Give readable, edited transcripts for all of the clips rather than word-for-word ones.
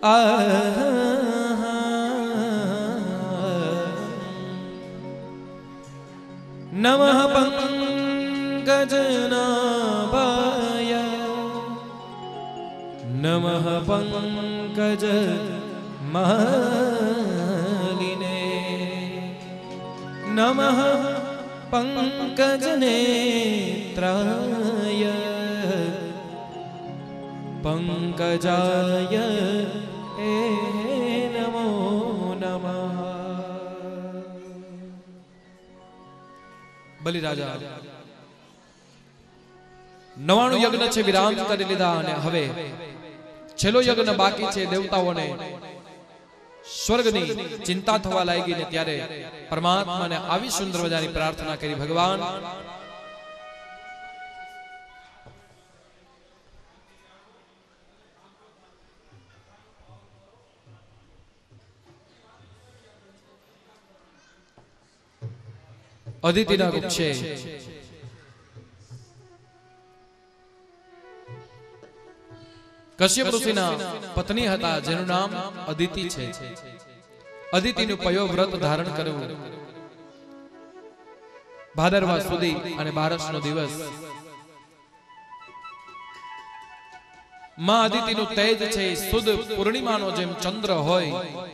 नमः पंकजनाभाय नमः पंकजमालिने नमः पंकजनेत्राय पंकजाय नमो नमः। बलिराजा 99 यज्ञ छे विराम करी लीधा अने हवे छेल्लो यज्ञ बाकी छे। देवताओने स्वर्गनी चिंता थवा लागी ने त्यारे परमात्मा ने आवी सुंदर मजानी प्रार्थना करी, भगवान अदितिना वृक्षे कश्यप ऋषिना पत्नी हता जेनुं नाम अदिति छे। अदितिनुं पयो व्रत धारण करवुं भादरवा सुधी अने बारसनो दिवस मां अदितिनुं तेज छे सुद पूर्णिमानो जेम चंद्र होय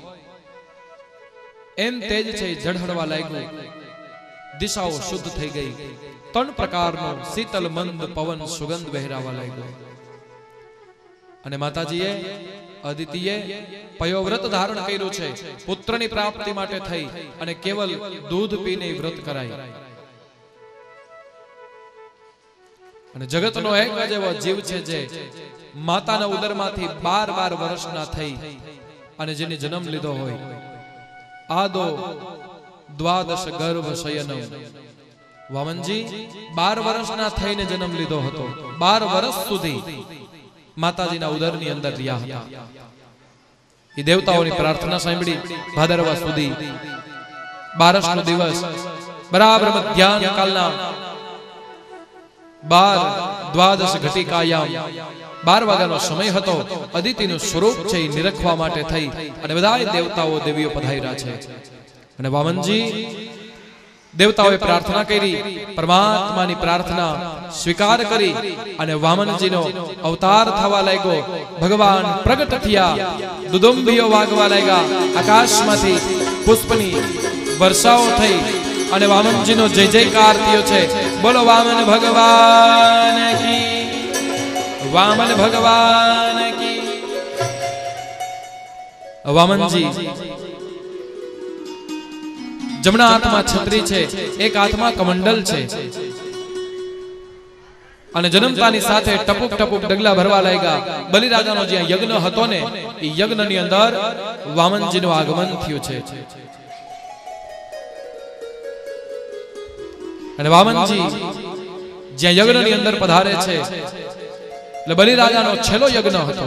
एम तेज छे झड़हड़वा लाग्युं। दिशाओ शुद्ध थई गई। 3 प्रकारनो शीतल मंद पवन सुगंध बहरावा लाग्यो। अने माताजीए अदितिए पयोव्रत धारण कर्युं छे पुत्रनी प्राप्ति माटे थई अने केवल दूध पीने व्रत कराय। अने जगतनो एक एवो जीव छे जे माताना उदरमांथी 12 वर्षना थई अने जेने जन्म लीधो होय आदो द्वादश गर्भ शयनम। वामनजी 12 वर्षना थईने जन्म लीधो हतो। 12 वर्ष सुधी माताजीना उदरनी अंदर रह्या हता। ई देवताओनी प्रार्थना सांभळी भादरवा सुधी बारसनो दिवस बराबर मध्याह्न कालना 12 घटिकायाम 12 वाग्यानो समय हतो। अदितिनुं स्वरूप छे निरखवा माटे थई अने बधाय देवताओ देवीओ पधार्या छे। अने वामनजी देवताओए प्रार्थना करी, परमात्मानी प्रार्थना स्वीकार करी अने वामनजीनो अवतार थवा लाग्यो। भगवान प्रगट थया, दुदुंबियो वागवा लाग्या, आकाशमांथी पुष्पनी वर्षाओ थई अने वामनजीनो जय जयकार थयो छे। बोलो वामन भगवान की, वामन भगवान की। वामनजी जमना हाथमां छतरी छे, एक हाथमां कमंडल छे अने जन्मतानी साथे टपुक टपुक डगला भरवा लाग्या। बलिराजानो ज्यां यज्ञ हतो ने ई यज्ञनी अंदर वामनजीनुं आगमन थयुं छे। अने वामनजी ज्यां यज्ञनी अंदर पधारे छे એટલે બલિરાજાનો છેલ્લો યજ્ઞ હતો।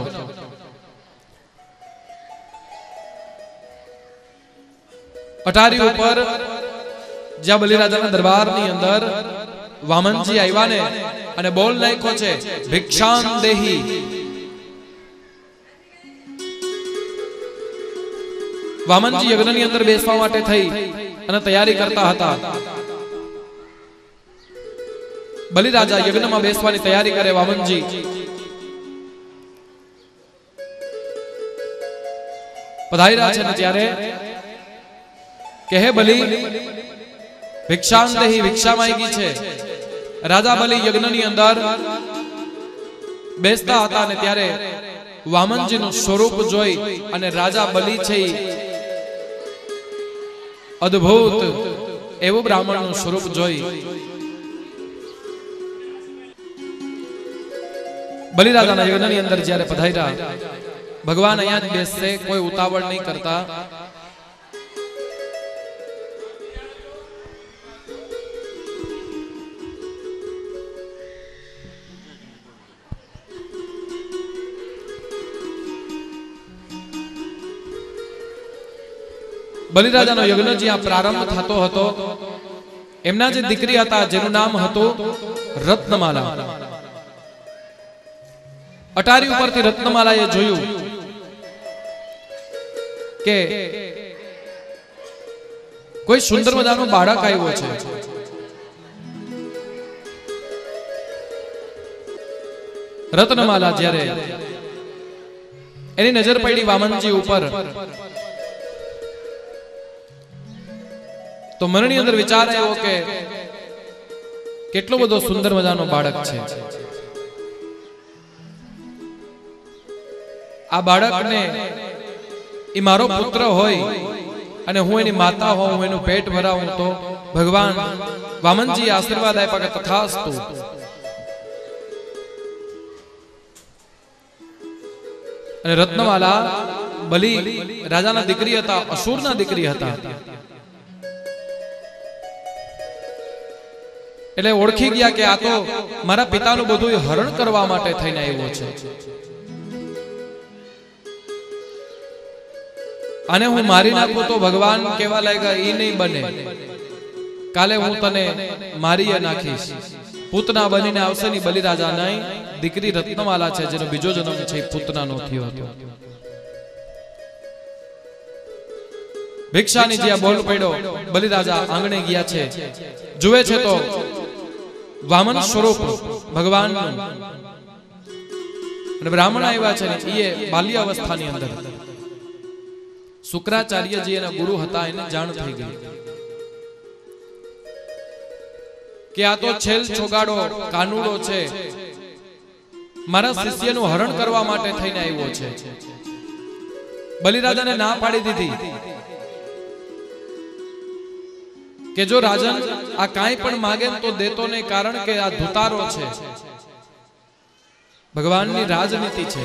अटारी ऊपर ज्या बलिराजाना दरबारनी अंदर वामनजी आव्या ने अने बोल नाख्यो छे भिक्षां देहि। वामनजी यज्ञनी अंदर बेसवा माटे थई अने तैयारी करता हता। बलिराजा यज्ञमां बेसवानी तैयारी करे। वामनजी पधार्या छे ने त्यारे कहे बलि भिक्षां देहि, भिक्षा मांगी छे। राजा बलि यज्ञनी अंदर बेसता हता ने त्यारे वामनजीनुं स्वरूप जोई अने राजा बलि छे अद्भुत एवुं ब्राह्मणनुं स्वरूप जोई बलिराजाना यज्ञनी अंदर ज्यारे पधार्या भगवान अहींया ज बेसशे, कोई उतावळ नहीं करता। बलिराजानो यज्ञ ज्यां प्रारंभ थतो हतो एमना जे दीकरी हता जेनुं नाम हतुं रत्नमाला। अटारी उपरथी रत्नमालाए जोयुं કે કોઈ સુંદર મજાનો બાળક આવ્યો છે. રત્નમાલા જ્યારે એની નજર પડી વામનજી ઉપર તો મનની અંદર વિચાર આવ્યો કે કેટલો બધો સુંદર મજાનો બાળક છે. આ બાળકને એ મારો પુત્ર હોય અને હું એની માતા હોઉં, હું એનું પેટ ભરાવું તો ભગવાન વામનજી આશીર્વાદ આપ્યા કે તથાસ્તુ. અને રત્નમાલા બલિ રાજાના દીકરી હતા, અસુરના દીકરી હતા. એટલે ઓળખી ગયા કે આ તો મારા પિતાનું બધું હરણ કરવા માટે થઈને આવ્યો છે, અને હું મારી નાખું તો ભગવાન કેવા લાગ્યા, ઈ નહીં બને, કાલે હું તને મારી નાખીશ. પૂતના બનીને આવશે ની બલિરાજા નહીં, દીકરી રત્નમાલા છે જેનો બીજો જન્મ છે પૂતનાનો થયો હતો. ભિક્ષાની જે બોલ પડ્યો, બલિરાજા આંગણે ગયા છે, જુએ છે તો વામન સ્વરૂપ ભગવાનનું. અને બ્રાહ્મણ આવ્યા છે ને એ બાલ્ય અવસ્થાની અંદર. શુક્રાચાર્યજી એના ગુરુ હતા, એને જાણ થઈ ગઈ કે આ તો છેલ છોગાડો કાનુડો છે, મારા શિષ્યનું હરણ કરવા માટે થઈને આવ્યો છે. બલિરાજાને ના પાડી દીધી કે જો રાજન આ કાંઈ પણ માગે તો દેતો નહીં, કારણ કે આ ધુતારો છે, ભગવાનની રાજનીતિ છે,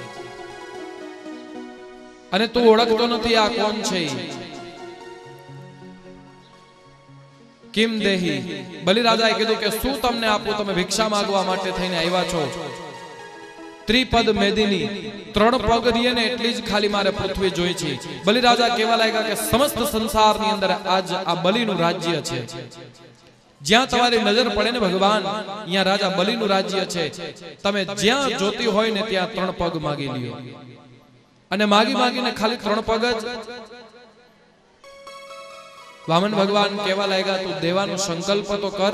અને તું ઓળખતો નથી આ કોણ છે. કિમ દેહી, બલિરાજાએ કીધું કે શું તમને આપું, તમે ભિક્ષા માંગવા માટે થઈને આવ્યા છો. ત્રિપદ મેદિની, 3 પગ રીએ ને એટલી જ ખાલી મારે પૃથ્વી જોઈ છે. બલિરાજા કહેવા લાગ્યા કે સમસ્ત સંસારની અંદર આજ આ બલિનું રાજ્ય છે, જ્યાં તમારી નજર પડે ને ભગવાન, અહીંયા રાજા બલિનું રાજ્ય છે. તમે જ્યાં જોતી હોય ને ત્યાં 3 પગ માગી લ્યો. અને માગી માગીને ખાલી 3 પગ જ. વામન ભગવાન કહેવા લાગ્યા, તું દેવાનો સંકલ્પ તો કર.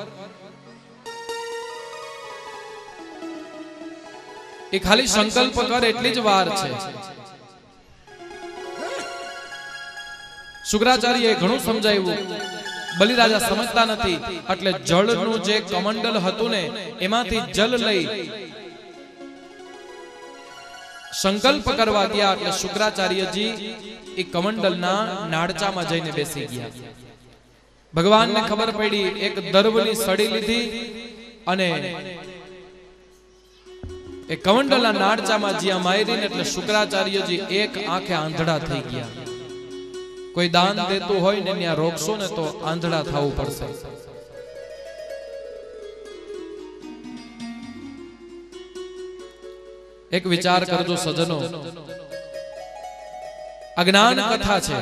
એ ખાલી સંકલ્પ કર, એટલી જ વાર છે. શુક્રાચાર્યએ ઘણું સમજાવ્યું, બલિરાજા સમજતા નથી. એટલે જળનું જે કમંડલ હતું ને એમાંથી જલ લઈ સંકલ્પ કરવા ગયા. એટલે શુક્રાચાર્યજી એ કમંડલના નાળચામાં જઈને બેસી ગયા. ભગવાનને ખબર પડી, એક દર્ભની સળી લીધી અને એ કમંડલના નાળચામાં જ્યાં મારીને એટલે શુક્રાચાર્યજી એક આંખે આંધળા થઈ ગયા. કોઈ દાન દેતું હોય ને ત્યાં રોકશો ને તો આંધળા થવું પડશે. એક વિચાર કરજો સજ્જનો, અજ્ઞાન કથા છે.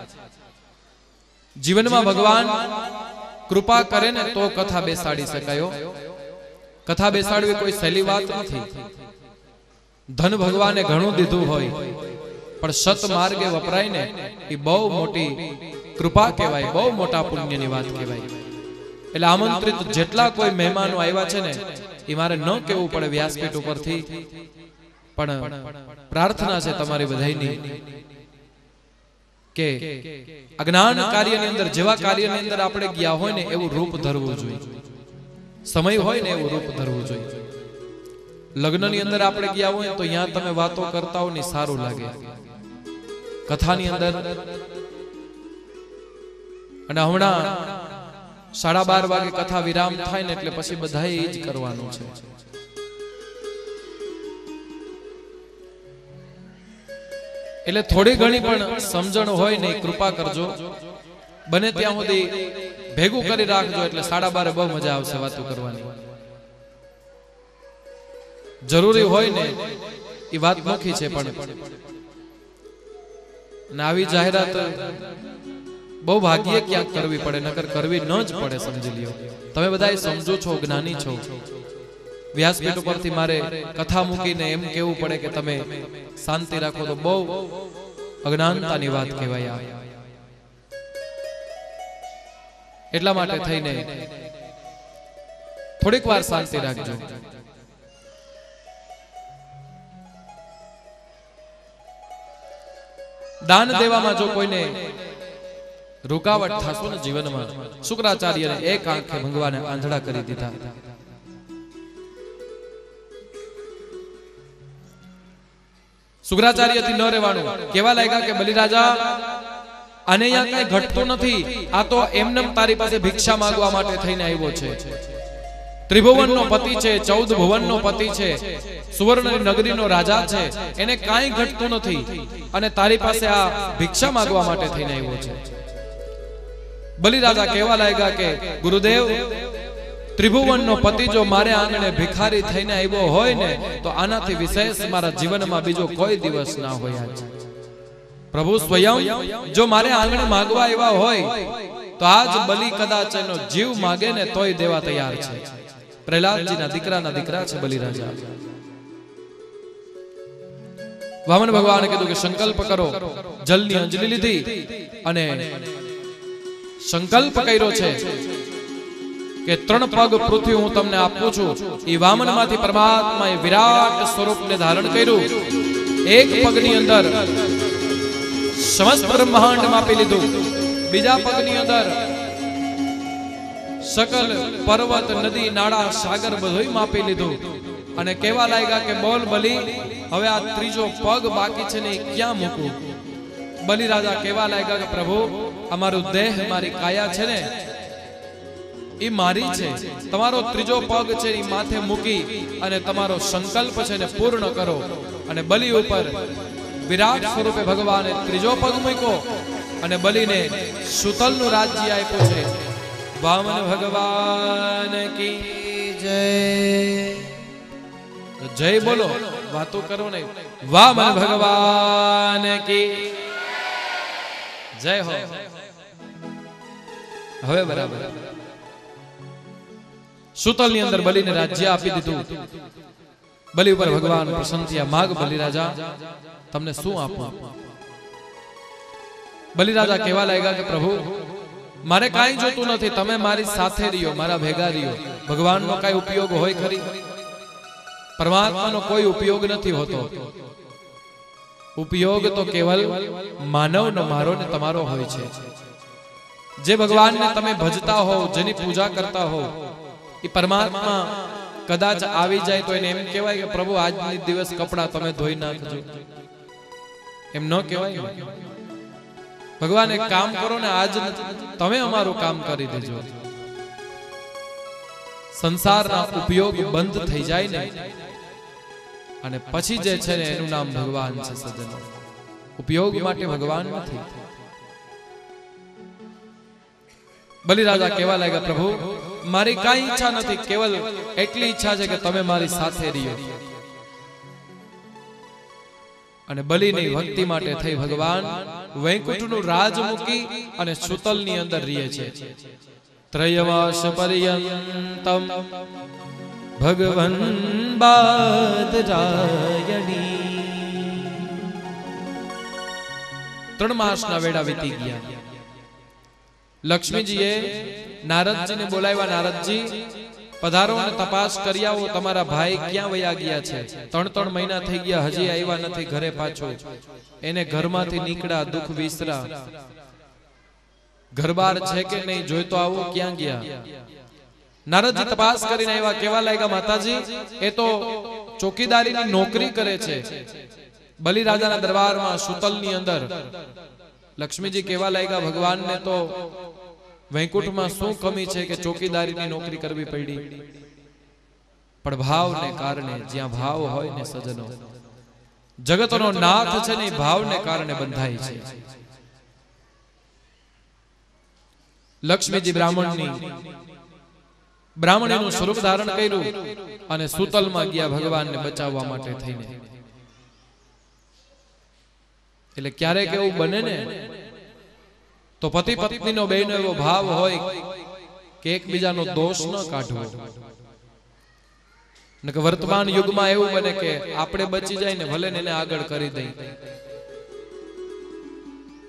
જીવનમાં ભગવાન કૃપા કરે ને તો કથા બેસાડી શકાયો. કથા બેસાડવી કોઈ સહેલી વાત નથી. ધન ભગવાને ઘણું દીધું હોય પણ સત માર્ગે વપરાય ને એ બહુ મોટી કૃપા કહેવાય, બહુ મોટા પુણ્યની વાત કહેવાય. એટલે આમંત્રિત જેટલા કોઈ મહેમાનો આવ્યા છે ને એ મારે ન કહેવું પડે વ્યાસપીઠ ઉપરથી, પણ પ્રાર્થના છે તમારી બધાની કે અજ્ઞાન કાર્યની અંદર, જેવા કાર્યની અંદર આપણે ગયા હોય ને એવું રૂપ ધરવું જોઈએ. સમય હોય ને એવું રૂપ ધરવું જોઈએ. લગ્નની અંદર આપણે ગયા હોય તો ત્યાં તમે વાતો કરતા હો ને સારું લાગે. કથાની અંદર અને હમણાં 12:30 વાગે કથા વિરામ થાય ને એટલે પછી બધાએ એ જ કરવાનું છે. એટલે થોડી ઘણી પણ સમજણ હોય ને કૃપા કરજો, બને ત્યાં સુધી ભેગું કરી રાખજો. એટલે 12:30 બહુ મજા આવશે વાતો કરવાની. જરૂરી હોય ને એ વાત મુખી છે, પણ આવી જાહેરાત બહુ ભાગ્યે ક્યાંક કરવી પડે, નકર કરવી ન જ પડે. સમજી લ્યો, તમે બધા સમજો છો, જ્ઞાની છો. વ્યાસપીઠ ઉપરથી મારે કથા મૂકીને એમ કેવું પડે કે તમે શાંતિ રાખો તો બહુ અજ્ઞાનતાની વાત કહેવાય. એટલા માટે થઈને થોડીક વાર શાંતિ રાખજો. દાન દેવામાં જો કોઈને રૂકાવટ થશે ને જીવનમાં, શુક્રાચાર્યને એક આંખે ભગવાને આંધળા કરી દીધા. શુક્રાચાર્યથી ન રહેવાનું. કેવા લાગ્યા કે બલિરાજા, આને અહીંયા કઈ ઘટતું નથી, આ તો એમનેમ તારી પાસે ભિક્ષા માંગવા માટે થઈને આવ્યો છે. ત્રિભુવનનો પતિ છે, 14 ભુવનનો પતિ છે, સુવર્ણ નગરીનો રાજા છે, એને કાંઈ ઘટતું નથી અને તારી પાસે આ ભિક્ષા માંગવા માટે થઈને આવ્યો છે. બલિરાજા કહેવા લાગ્યા કે ગુરુદેવ, ત્રિભુવનનો પતિ જો મારે આંગણે ભિખારી થઈને આવ્યો હોય ને, તો આનાથી વિશેષ મારા જીવનમાં બીજો કોઈ દિવસ ના હોય. પ્રભુ સ્વયં જો મારે આંગણે માંગવા આવ્યા હોય તો આજ બલિ કદાચ એનો જીવ માગે ને તોય દેવા તૈયાર છે. પ્રહલાદજીના દીકરા છે બલિરાજા. વામન ભગવાને કીધું કે સંકલ્પ કરો. જલની અંજલિ લીધી અને સંકલ્પ કર્યો છે કે 3 પગ પૃથ્વી હું તમને આપું છું. એ વામનમાંથી પરમાત્માએ વિરાટ સ્વરૂપને ધારણ કર્યું. એક પગની અંદર સમસ્ત બ્રહ્માંડ માપી લીધું, બીજા પગની અંદર સકલ પર્વત નદી નાળા સાગર બધું માપી લીધું અને કહેવા લાગ્યા કે બોલ બલિ, હવે આ ત્રીજો પગ બાકી છે ને ક્યાં મૂકું? બલિરાજા કહેવા લાગ્યા કે પ્રભુ, અમારું દેહ, મારી કાયા છે ને એ મારી છે, તમારો ત્રીજો પગ છે એ માથે મૂકી અને તમારો સંકલ્પ છે ને પૂર્ણ કરો. અને બલિ ઉપર વિરાટ સ્વરૂપે ભગવાને ત્રીજો પગ મૂક્યો અને બલિને સુતલનું રાજ્ય આપ્યું છે. વામન ભગવાન કી જય. જય બોલો, વાતો કરો નહીં. વામન ભગવાન કી જય હો. હવે બરાબર. સુતલની અંદર બલિને રાજ્ય આપી દીધું. બલિ ઉપર ભગવાન પ્રસન્ન થયા. માગ બલિરાજા, તમને શું આપું? બલિરાજા કહેવા લાગ્યા કે પ્રભુ, મારે કાંઈ જોતું નથી, તમે મારી સાથે રહ્યો, મારા ભેગા રહ્યો. ભગવાનનો કાંઈ ઉપયોગ હોય ખરી? પરમાત્માનો કોઈ ઉપયોગ નથી હોતો. ઉપયોગ તો કેવલ માનવનો, મારો ને તમારો હોય છે. જે ભગવાનને તમે ભજતા હો, જેની પૂજા કરતા હો, એ પરમાત્મા કદાચ આવી જાય તો એને એમ કહેવાય કે પ્રભુ આજની દિવસ કપડા તમે ધોઈ નાખજો, એમ ન કહેવાય. ભગવાન એક કામ કરો ને, આજ તમે અમારું કામ કરી દેજો. સંસારના ઉપયોગ બંધ થઈ જાય ને અને પછી જે છે ને એનું નામ ભગવાન છે. સજ્જનો, ઉપયોગ માટે ભગવાન નથી. બલિરાજા કહેવા લાગ્યા પ્રભુ, મારી કાંઈ ઈચ્છા નથી, કેવલ એટલી ઈચ્છા છે કે તમે મારી સાથે રહ્યો. અને બલિની ભક્તિ માટે થઈ ભગવાન વૈકુંઠનું રાજ મૂકી અને સુતલની અંદર રહે છે. ત્રયમાસ પર્યંતમ ભગવન બાદરાયણી. 3 માસના વેડા વીતી ગયા. લક્ષ્મીજીએ નારદજીને બોલાવ્યા. નારદજી, પધારો અને તપાસ કરી આવો, તમારા ભાઈ ક્યાં વયા ગયા છે? 3 મહિના થઈ ગયા, હજી આવ્યા નથી ઘરે પાછો. એને ઘરમાંથી નીકળ્યા, દુઃખ વિસરા. ઘરબાર છે કે નહીં જોઈ તો આવો, ક્યાં ગયા? નારદજી તપાસ કરીને આવ્યા. કેવા લાગ્યા માતાજી, એ તો ચોકીદારીની નોકરી કરે છે બલિરાજાના દરબારમાં સુતલની અંદર. લક્ષ્મીજી કેવા લાગ્યા, ભગવાનને તો વૈકુંઠમાં શું કમી છે કે ચોકીદારીની નોકરી કરવી પડી? પણ ભાવને કારણે, જ્યાં ભાવ હોય ને સજ્જનો, જગતનો નાથ છે ને ભાવને કારણે બંધાય છે. લક્ષ્મીજી બ્રાહ્મણીનું સ્વરૂપ ધારણ કર્યું અને સુતલમાં ગયા ભગવાનને બચાવવા માટે થઈને. એટલે ક્યારેક એવું બને ને તો પતિ પત્નીનો બેનો એવો ભાવ હોય કે એકબીજાનો દોષ ન કાઢવો. ને કે વર્તમાન યુગમાં એવું બને કે આપણે બચી જાય ને ભલે ને એને આગળ કરી દઈ.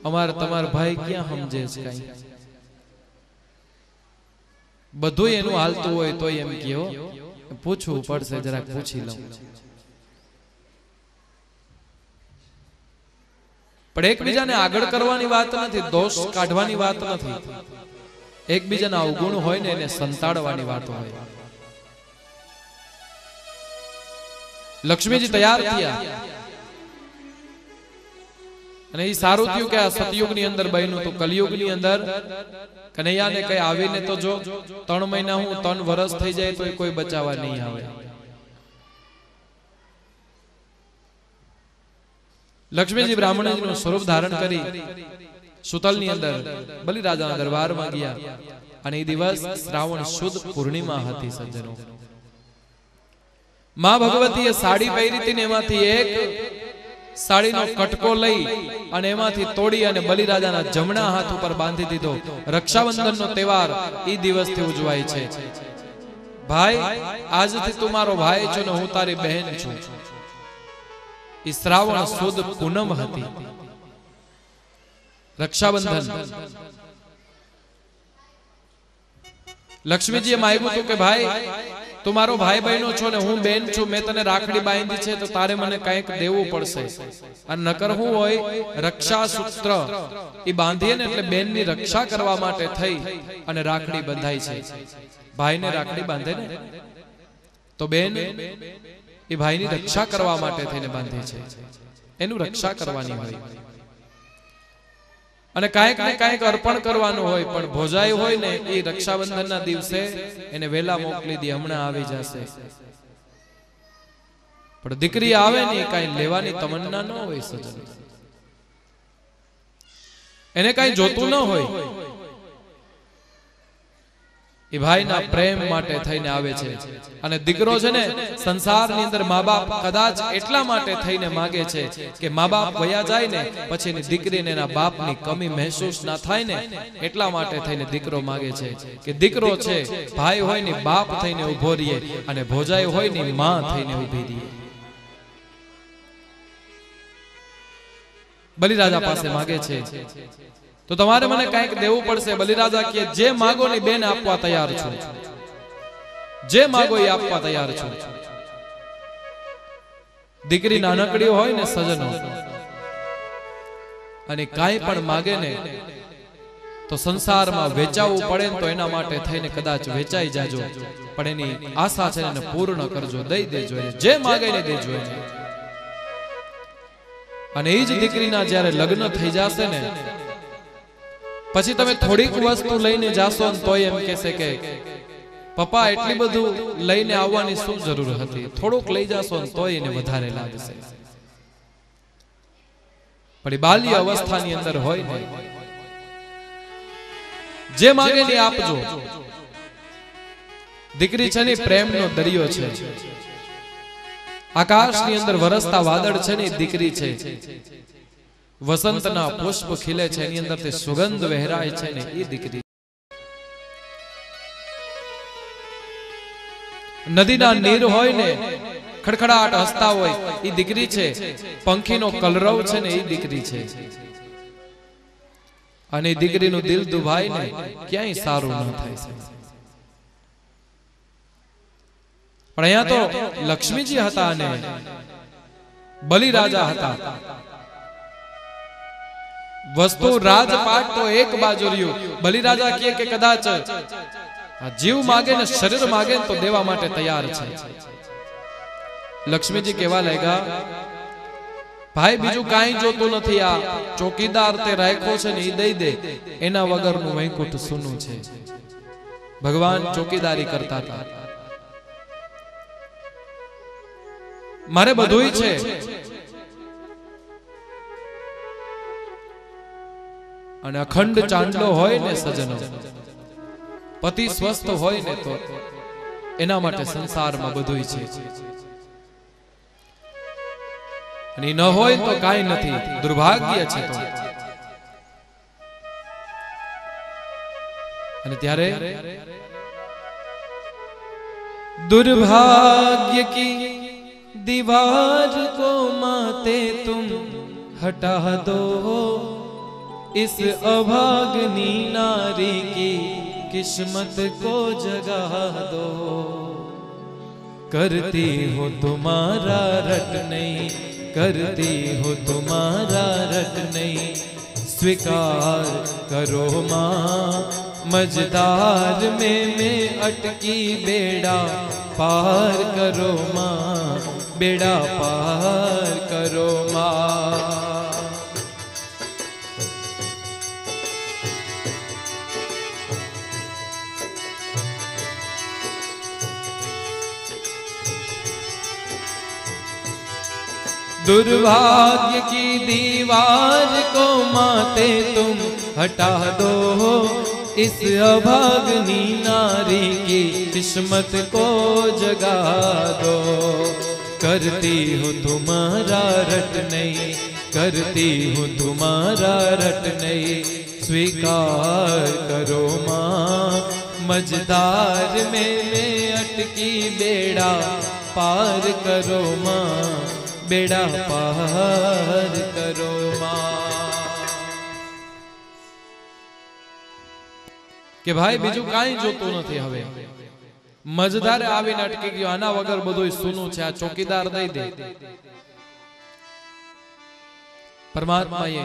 અમાર તમાર ભાઈ ક્યાં સમજે છે કઈ? બધું એનું હાલતું હોય તો એમ કયો પૂછવું પડશે, જરાક પૂછી લઉં. પણ એકબીજાને આગળ કરવાની વાત નથી, દોષ કાઢવાની વાત નથી. એકબીજાના અવગુણ હોય ને એને સંતાડવાની વાત હોય. લક્ષ્મીજી તૈયાર થયા અને એ સારું થયું કે આ સતયુગ ની અંદર બન્યું. તો કલયુગ ની અંદર કનૈયાને કઈ આવીને તો જો 3 મહિના હું 3 વર્ષ થઈ જાય તો કોઈ બચાવવા નહીં આવે. લક્ષ્મીજી બ્રાહ્મણજી નું સ્વરૂપ ધારણ કરી સુતલ ની અંદર બલિરાજાના દરબારમાં ગયા અને એ દિવસ શ્રાવણ સુદ પૂર્ણિમા હતી. સજ્જનો, માં ભગવતીએ સાડી પહેરી હતી ને એમાંથી એક સાડીનો કટકો લઈ અને એમાંથી તોડી અને બલિરાજાના જમણા હાથ ઉપર બાંધી દીધો. રક્ષાબંધનનો તહેવાર એ દિવસથી ઉજવાય છે. ભાઈ, આજથી તું મારો ભાઈ છો ને હું તારી બહેન છું. એ શ્રાવણ સુદ પૂનમ હતી, રક્ષાબંધન. લક્ષ્મીજીએ માંગ્યું હતું કે ભાઈ તું મારો ભાઈ બહેનો છો ને હું બેન છું, મેં તને રાખડી બાંધી છે તો તારે મને કંઈક દેવું પડશે. અને નકર હું હોય રક્ષા સૂત્ર એ બાંધીએ ને એટલે બેનની રક્ષા કરવા માટે થઈ અને રાખડી બંધાય છે. ભાઈને રાખડી બાંધે ને તો બેન એ ભાઈની રક્ષા કરવા માટે થઈને બાંધે છે, એનું રક્ષા કરવાની હોય. અને કાંઈક ને કાંઈક અર્પણ કરવાનું હોય. પણ ભોજાઈ હોય ને એ રક્ષાબંધનના દિવસે એને વેલા મોકલી દે, હમણાં આવી જશે. પણ દીકરી આવે ને કાંઈ લેવાની તમન્ના ન હોય સજન, એને કાંઈ જોતું ન હોય. એ ભાઈના પ્રેમ માટે થઈને આવે છે. અને દીકરો છે ને સંસારની અંદર મા બાપ કદાચ એટલા માટે થઈને માગે છે કે મા બાપ વયા જાય ને પછી એની દીકરીને એના બાપની કમી મહેસૂસ ના થાય ને, એટલા માટે થઈને દીકરો માગે છે કે દીકરો છે ભાઈ હોય ને બાપ થઈને ઉભો રહીએ અને ભોજાઈ હોય ને માં થઈને ઉભી રહીએ. બલિરાજા પાસે માગે છે તો તમારે મને કંઈક દેવું પડશે. બલિરાજા કહે જે માગો ની બેન આપવા તૈયાર છું, જે માગો એ આપવા તૈયાર છું. દીકરી નાનકડી હોય ને સજનો અને કાંઈ પણ માગે ને તો સંસારમાં વેચાવવું પડે તો એના માટે થઈને કદાચ વેચાઈ જાજો, પણ એની આશા છે એને પૂર્ણ કરજો, દઈ દેજો, જે માગે ને દેજો. અને એ જ દીકરીના જ્યારે લગ્ન થઈ જશે ને પછી તમે થોડીક વસ્તુ લઈને જાશો ને તોય એમ કહેશે કે પપ્પા એટલી બધું લઈને આવવાની શું જરૂર હતી, થોડુંક લઈ જાશો ને તોય એને વધારે લાગશે. પણ બાલ્ય અવસ્થાની અંદર હોય ને જે માગે ને આપજો. દીકરી છે ને પ્રેમનો દરિયો છે, આકાશની અંદર વરસતા વાદળ છે ને દીકરી છે, વસંતના પુષ્પ ખીલે છે એની અંદર તે સુગંધ વહેરાય છે ને એ દીકરી. નદીના નીર હોય ને ખડખડાટ હસતા હોય એ દીકરી છે, પંખીનો કલરવ છે ને એ દીકરી છે. અને દીકરીનું દિલ દુભાઈ ને ક્યાંય સારું ન થાય છે. પણ અહીંયા તો લક્ષ્મીજી હતા અને બલિરાજા હતા. વસ્તુ રાજપાટ તો એક બાજુ રહ્યું. બલિરાજા કહે કે કદાચ જીવ માગે ને શરીર માગે તો દેવા માટે તૈયાર છે. લક્ષ્મીજી કહેવા લાગ્યા ભાઈ બીજું કાંઈ જોતું નથી, આ ચોકીદાર તે રાખ્યો છે ને એ દઈ દે, એના વગરનું વૈકુંઠ સૂનું છે. ભગવાન ચોકીદારી કરતા હતા. મારે બધુંય છે, અને અખંડ ચાંદલો હોય ને સજનો, પતિ સ્વસ્થ હોય ને તો એના માટે સંસારમાં બધુંય છે. અને ન હોય તો કાંઈ નથી, દુર્ભાગ્ય છે. તો અને ત્યારે दुर्भाग्य की दीवार को माते तुम हटा दो, इस अभागनी नारी की किस्मत को जगा दो। करती हो तुम्हारा रट नहीं, करती हो तुम्हारा रट नहीं, स्वीकार करो माँ मझधार में अटकी बेड़ा पार करो माँ, बेड़ा पार करो माँ। दुर्भाग्य की दीवार को माते तुम हटा दो, इस अभागनी नारी की किस्मत को जगा दो। करती हो तुम्हारा रट नहीं, करती हो तुम्हारा रट नहीं, स्वीकार करो माँ मझधार में अटकी बेड़ा पार करो माँ, बेड़ा पार करो माँ। के भाई बीजू काई जोतो नथी, हवे मझधारे आवीने अटकी गयो, आना वगर बधुं सूનું છે, આ ચોકીદાર દઈ દે। परमात्माए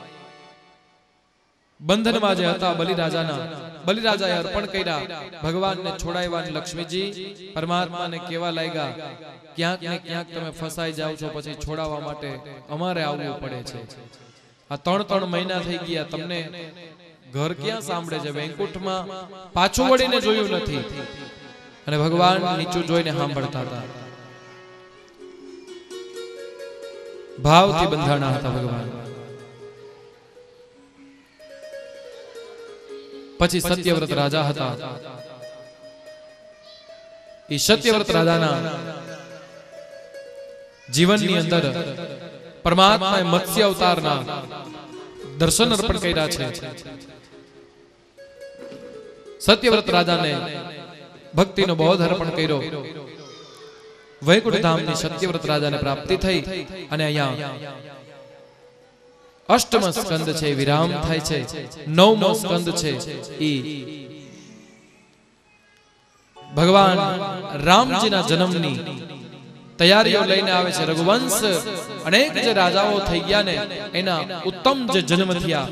બંધનમાં જે હતા બલિરાજાએ અર્પણ કર્યા, ભગવાનને છોડાવ્યા। લક્ષ્મીજી પરમાત્માને કેવા લાગ્યા, ક્યાંક ને ક્યાંક તમે ફસાઈ જાવ છો, પછી છોડાવવા માટે અમારે આવવું પડે છે। આ 3 મહિના થઈ ગયા, તમને ઘર ક્યાં સાંભળે છે? વૈકુંઠમાં પાછું વળીને જોયું નથી, અને ભગવાન નીચું જોઈને સાંભળતા હતા। ભાવથી બંધાણા હતા ભગવાન। પછી સત્યવ્રત રાજા હતા। એ સત્યવ્રત રાજાના જીવનની અંદર પરમાત્માએ મત્સ્ય અવતારના દર્શન અર્પણ કર્યા છે। સત્યવ્રત રાજાને ભક્તિનો બોધ અર્પણ કર્યો। વૈકુંઠ ધામની સત્યવ્રત રાજાને પ્રાપ્તિ થઈ, અને અહીંયા અષ્ટમ સ્કંદ છે, વિરામ થાય છે। 9મો સ્કંદ છે, ઈ ભગવાન રામજીના જન્મની તૈયારીઓ લઈને આવે છે। રઘુવંશ અનેક જે રાજાઓ થઈ ગયા ને, એના ઉત્તમ જે જન્મ થયા,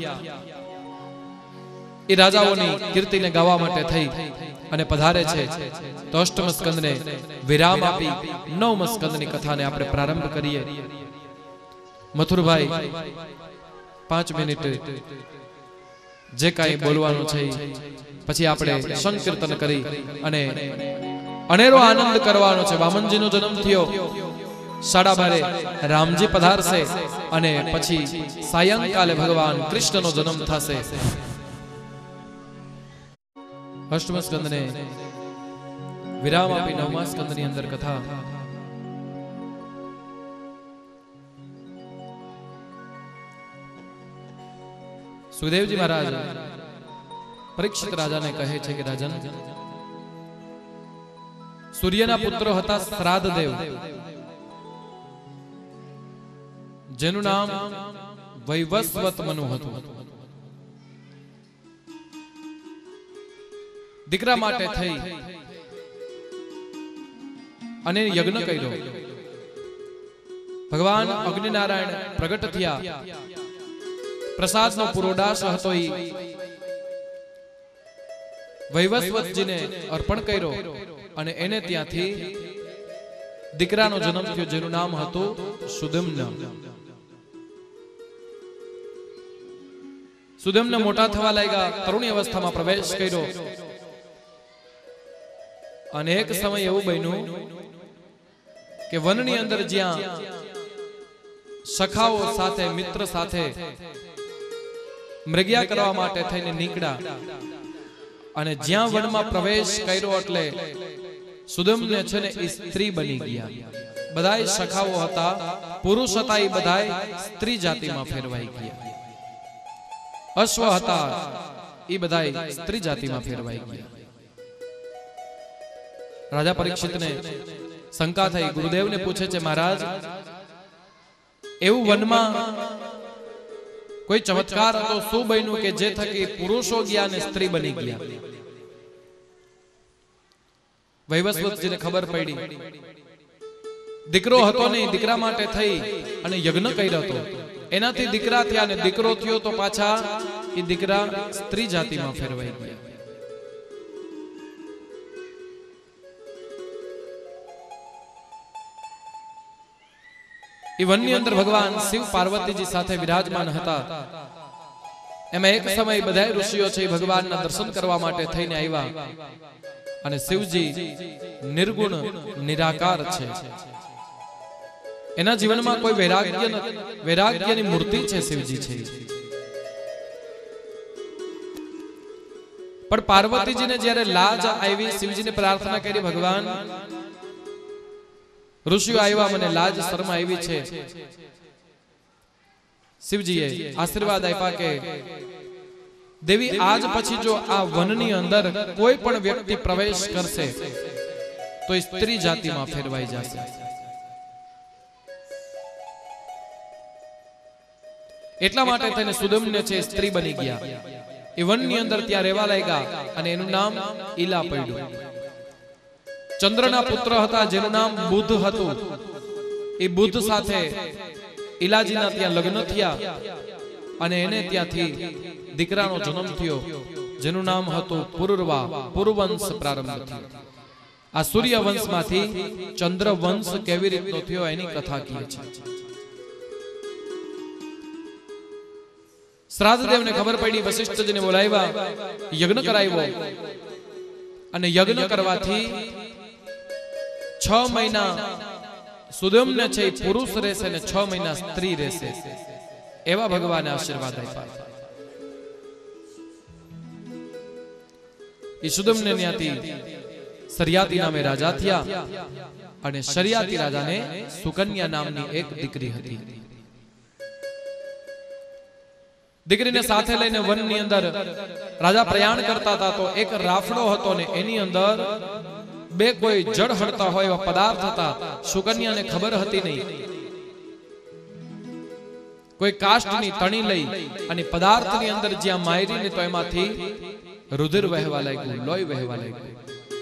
એ રાજાઓની કીર્તિને ગાવા માટે થઈ અને પધારે છે। તો અષ્ટમ સ્કંદને વિરામ આપી 9મ સ્કંદની કથાને આપણે પ્રારંભ કરીએ। મથુરભાઈ 5 મિનિટ જે કાંઈ બોલવાનું છે, પછી આપણે સંકીર્તન કરી અને અનેરો આનંદ કરવાનો છે। વામનજીનો જન્મ થયો, 12:30 રામજી પધારશે, અને પછી સાયંકાલે ભગવાન કૃષ્ણનો જન્મ થશે। અષ્ટમ સ્કંદને વિરામ આપી 9મા સ્કંદની અંદર કથા। સુખદેવજી મહારાજ પરીક્ષિત રાજાને કહે છે કે રાજન, સૂર્યના પુત્રો હતા શ્રાદ્ધદેવ, જેનું નામ વૈવસ્વત મનુ હતું। દીકરા માટે થઈ અને યજ્ઞ કર્યો। ભગવાન અગ્નિનારાયણ પ્રગટ થયા, પ્રસાદનો પુરોડાશ હતો ઈ વૈવસ્વતજીને અર્પણ કર્યો, અને એને ત્યાંથી દીકરાનો જન્મ થયો, જેનું નામ હતું સુદમ્ન। સુદમ્ન મોટા થવા લાગ્યા, તરુણી અવસ્થામાં પ્રવેશ કર્યો, અને એક સમય એવું બન્યું કે વનની અંદર જ્યાં સખાઓ સાથે, મિત્ર સાથે મૃગ્યા કરવા માટે થઈને નીકળ્યા, અને જ્યાં વનમાં પ્રવેશ કર્યો એટલે સુદમ્ન છે ને એ સ્ત્રી બની ગયા। બધાય સખાઓ હતા, પુરુષ હતા, એ બધાય સ્ત્રી જાતિમાં ફેરવાઈ ગયા। અશ્વ હતા, એ બધાય સ્ત્રી જાતિમાં ફેરવાઈ ગયા। રાજા પરીક્ષિતને શંકા થઈ, ગુરુદેવને પૂછે છે, મહારાજ એવું વનમાં कोई चमत्कार तो શું બન્યું કે જે થકી પુરુષો ગયા ને સ્ત્રી બની ગયા। વૈવસ્વતજીને ખબર પડી દીકરો હતો નહીં, દીકરા માટે થઈ અને યજ્ઞ કર્યો હતો, એનાથી દીકરા થયા ને દીકરો થયો તો પાછા એ દીકરા સ્ત્રી જાતિમાં ફેરવાઈ ગયા। એ વનની અંદર ભગવાન શિવ પાર્વતીજી સાથે વિરાજમાન હતા। એમાં એક સમય બધા ઋષિઓ છે ભગવાનના દર્શન કરવા માટે થઈને આવ્યા અને શિવજી નિર્ગુણ નિરાકાર છે, એના જીવનમાં કોઈ વૈરાગ્યની મૂર્તિ છે, શિવજી છે। પણ પાર્વતીજીને જ્યારે લાજ આવી, શિવજીને પ્રાર્થના કરી, ભગવાન ઋષિઓ આવ્યા, મને લાજ શરમ આવી છે। શિવજીએ આશીર્વાદ આપ્યા કે દેવી આજ પછી જો આ વનની અંદર કોઈ પણ વ્યક્તિ પ્રવેશ કરશે તો સ્ત્રી જાતિમાં ફેરવાઈ જશે। એટલા માટે તેને સુદમ્ય છે સ્ત્રી બની ગયા। એ વનની અંદર ત્યાં રહેવા લાગ્યા અને એનું નામ ઈલા પડ્યું। ચંદ્રના પુત્ર હતા જેનું નામ બુધ હતું। એ બુધ સાથે ઈલાજીના ત્યાં લગ્ન થયા અને એને ત્યાંથી દીકરાનો જન્મ થયો જેનું નામ હતું પુરુરવા। પુરુવંશ પ્રારંભ થયો। આ સૂર્ય વંશમાંથી ચંદ્ર વંશ કેવી રીતનો થયો એની કથા કહે છે। શ્રાદ્ધદેવને ખબર પડી, વશિષ્ઠજીને બોલાવ્યા, યજ્ઞ કરાવ્યો અને યજ્ઞ કરવાથી 6 મહિના સુદમ્ય છે પુરુષ રહેશે ને 6 મહિના સ્ત્રી રહેશે, એવા ભગવાને આશીર્વાદ આપ્યા। એ સુદમ્ય ત્યાંથી શરિયાતી નામે રાજા થયા અને શરિયાતી રાજાને સુકન્યા નામની એક દીકરી હતી। દીકરીને સાથે લઈને વનની અંદર રાજા પ્રયાણ કરતા હતા તો એક રાફડો હતો ને એની અંદર બે કોઈ જળ હળતા હોય એવા પદાર્થ હતા। સુકન્યાને ખબર હતી નહીં। કોઈ કાષ્ટની તણી લઈ અને પદાર્થની અંદર જ્યાં માયરીને તો એમાંથી રુધિર વહેવા લાગ્યું, લોહી વહેવા લાગ્યું।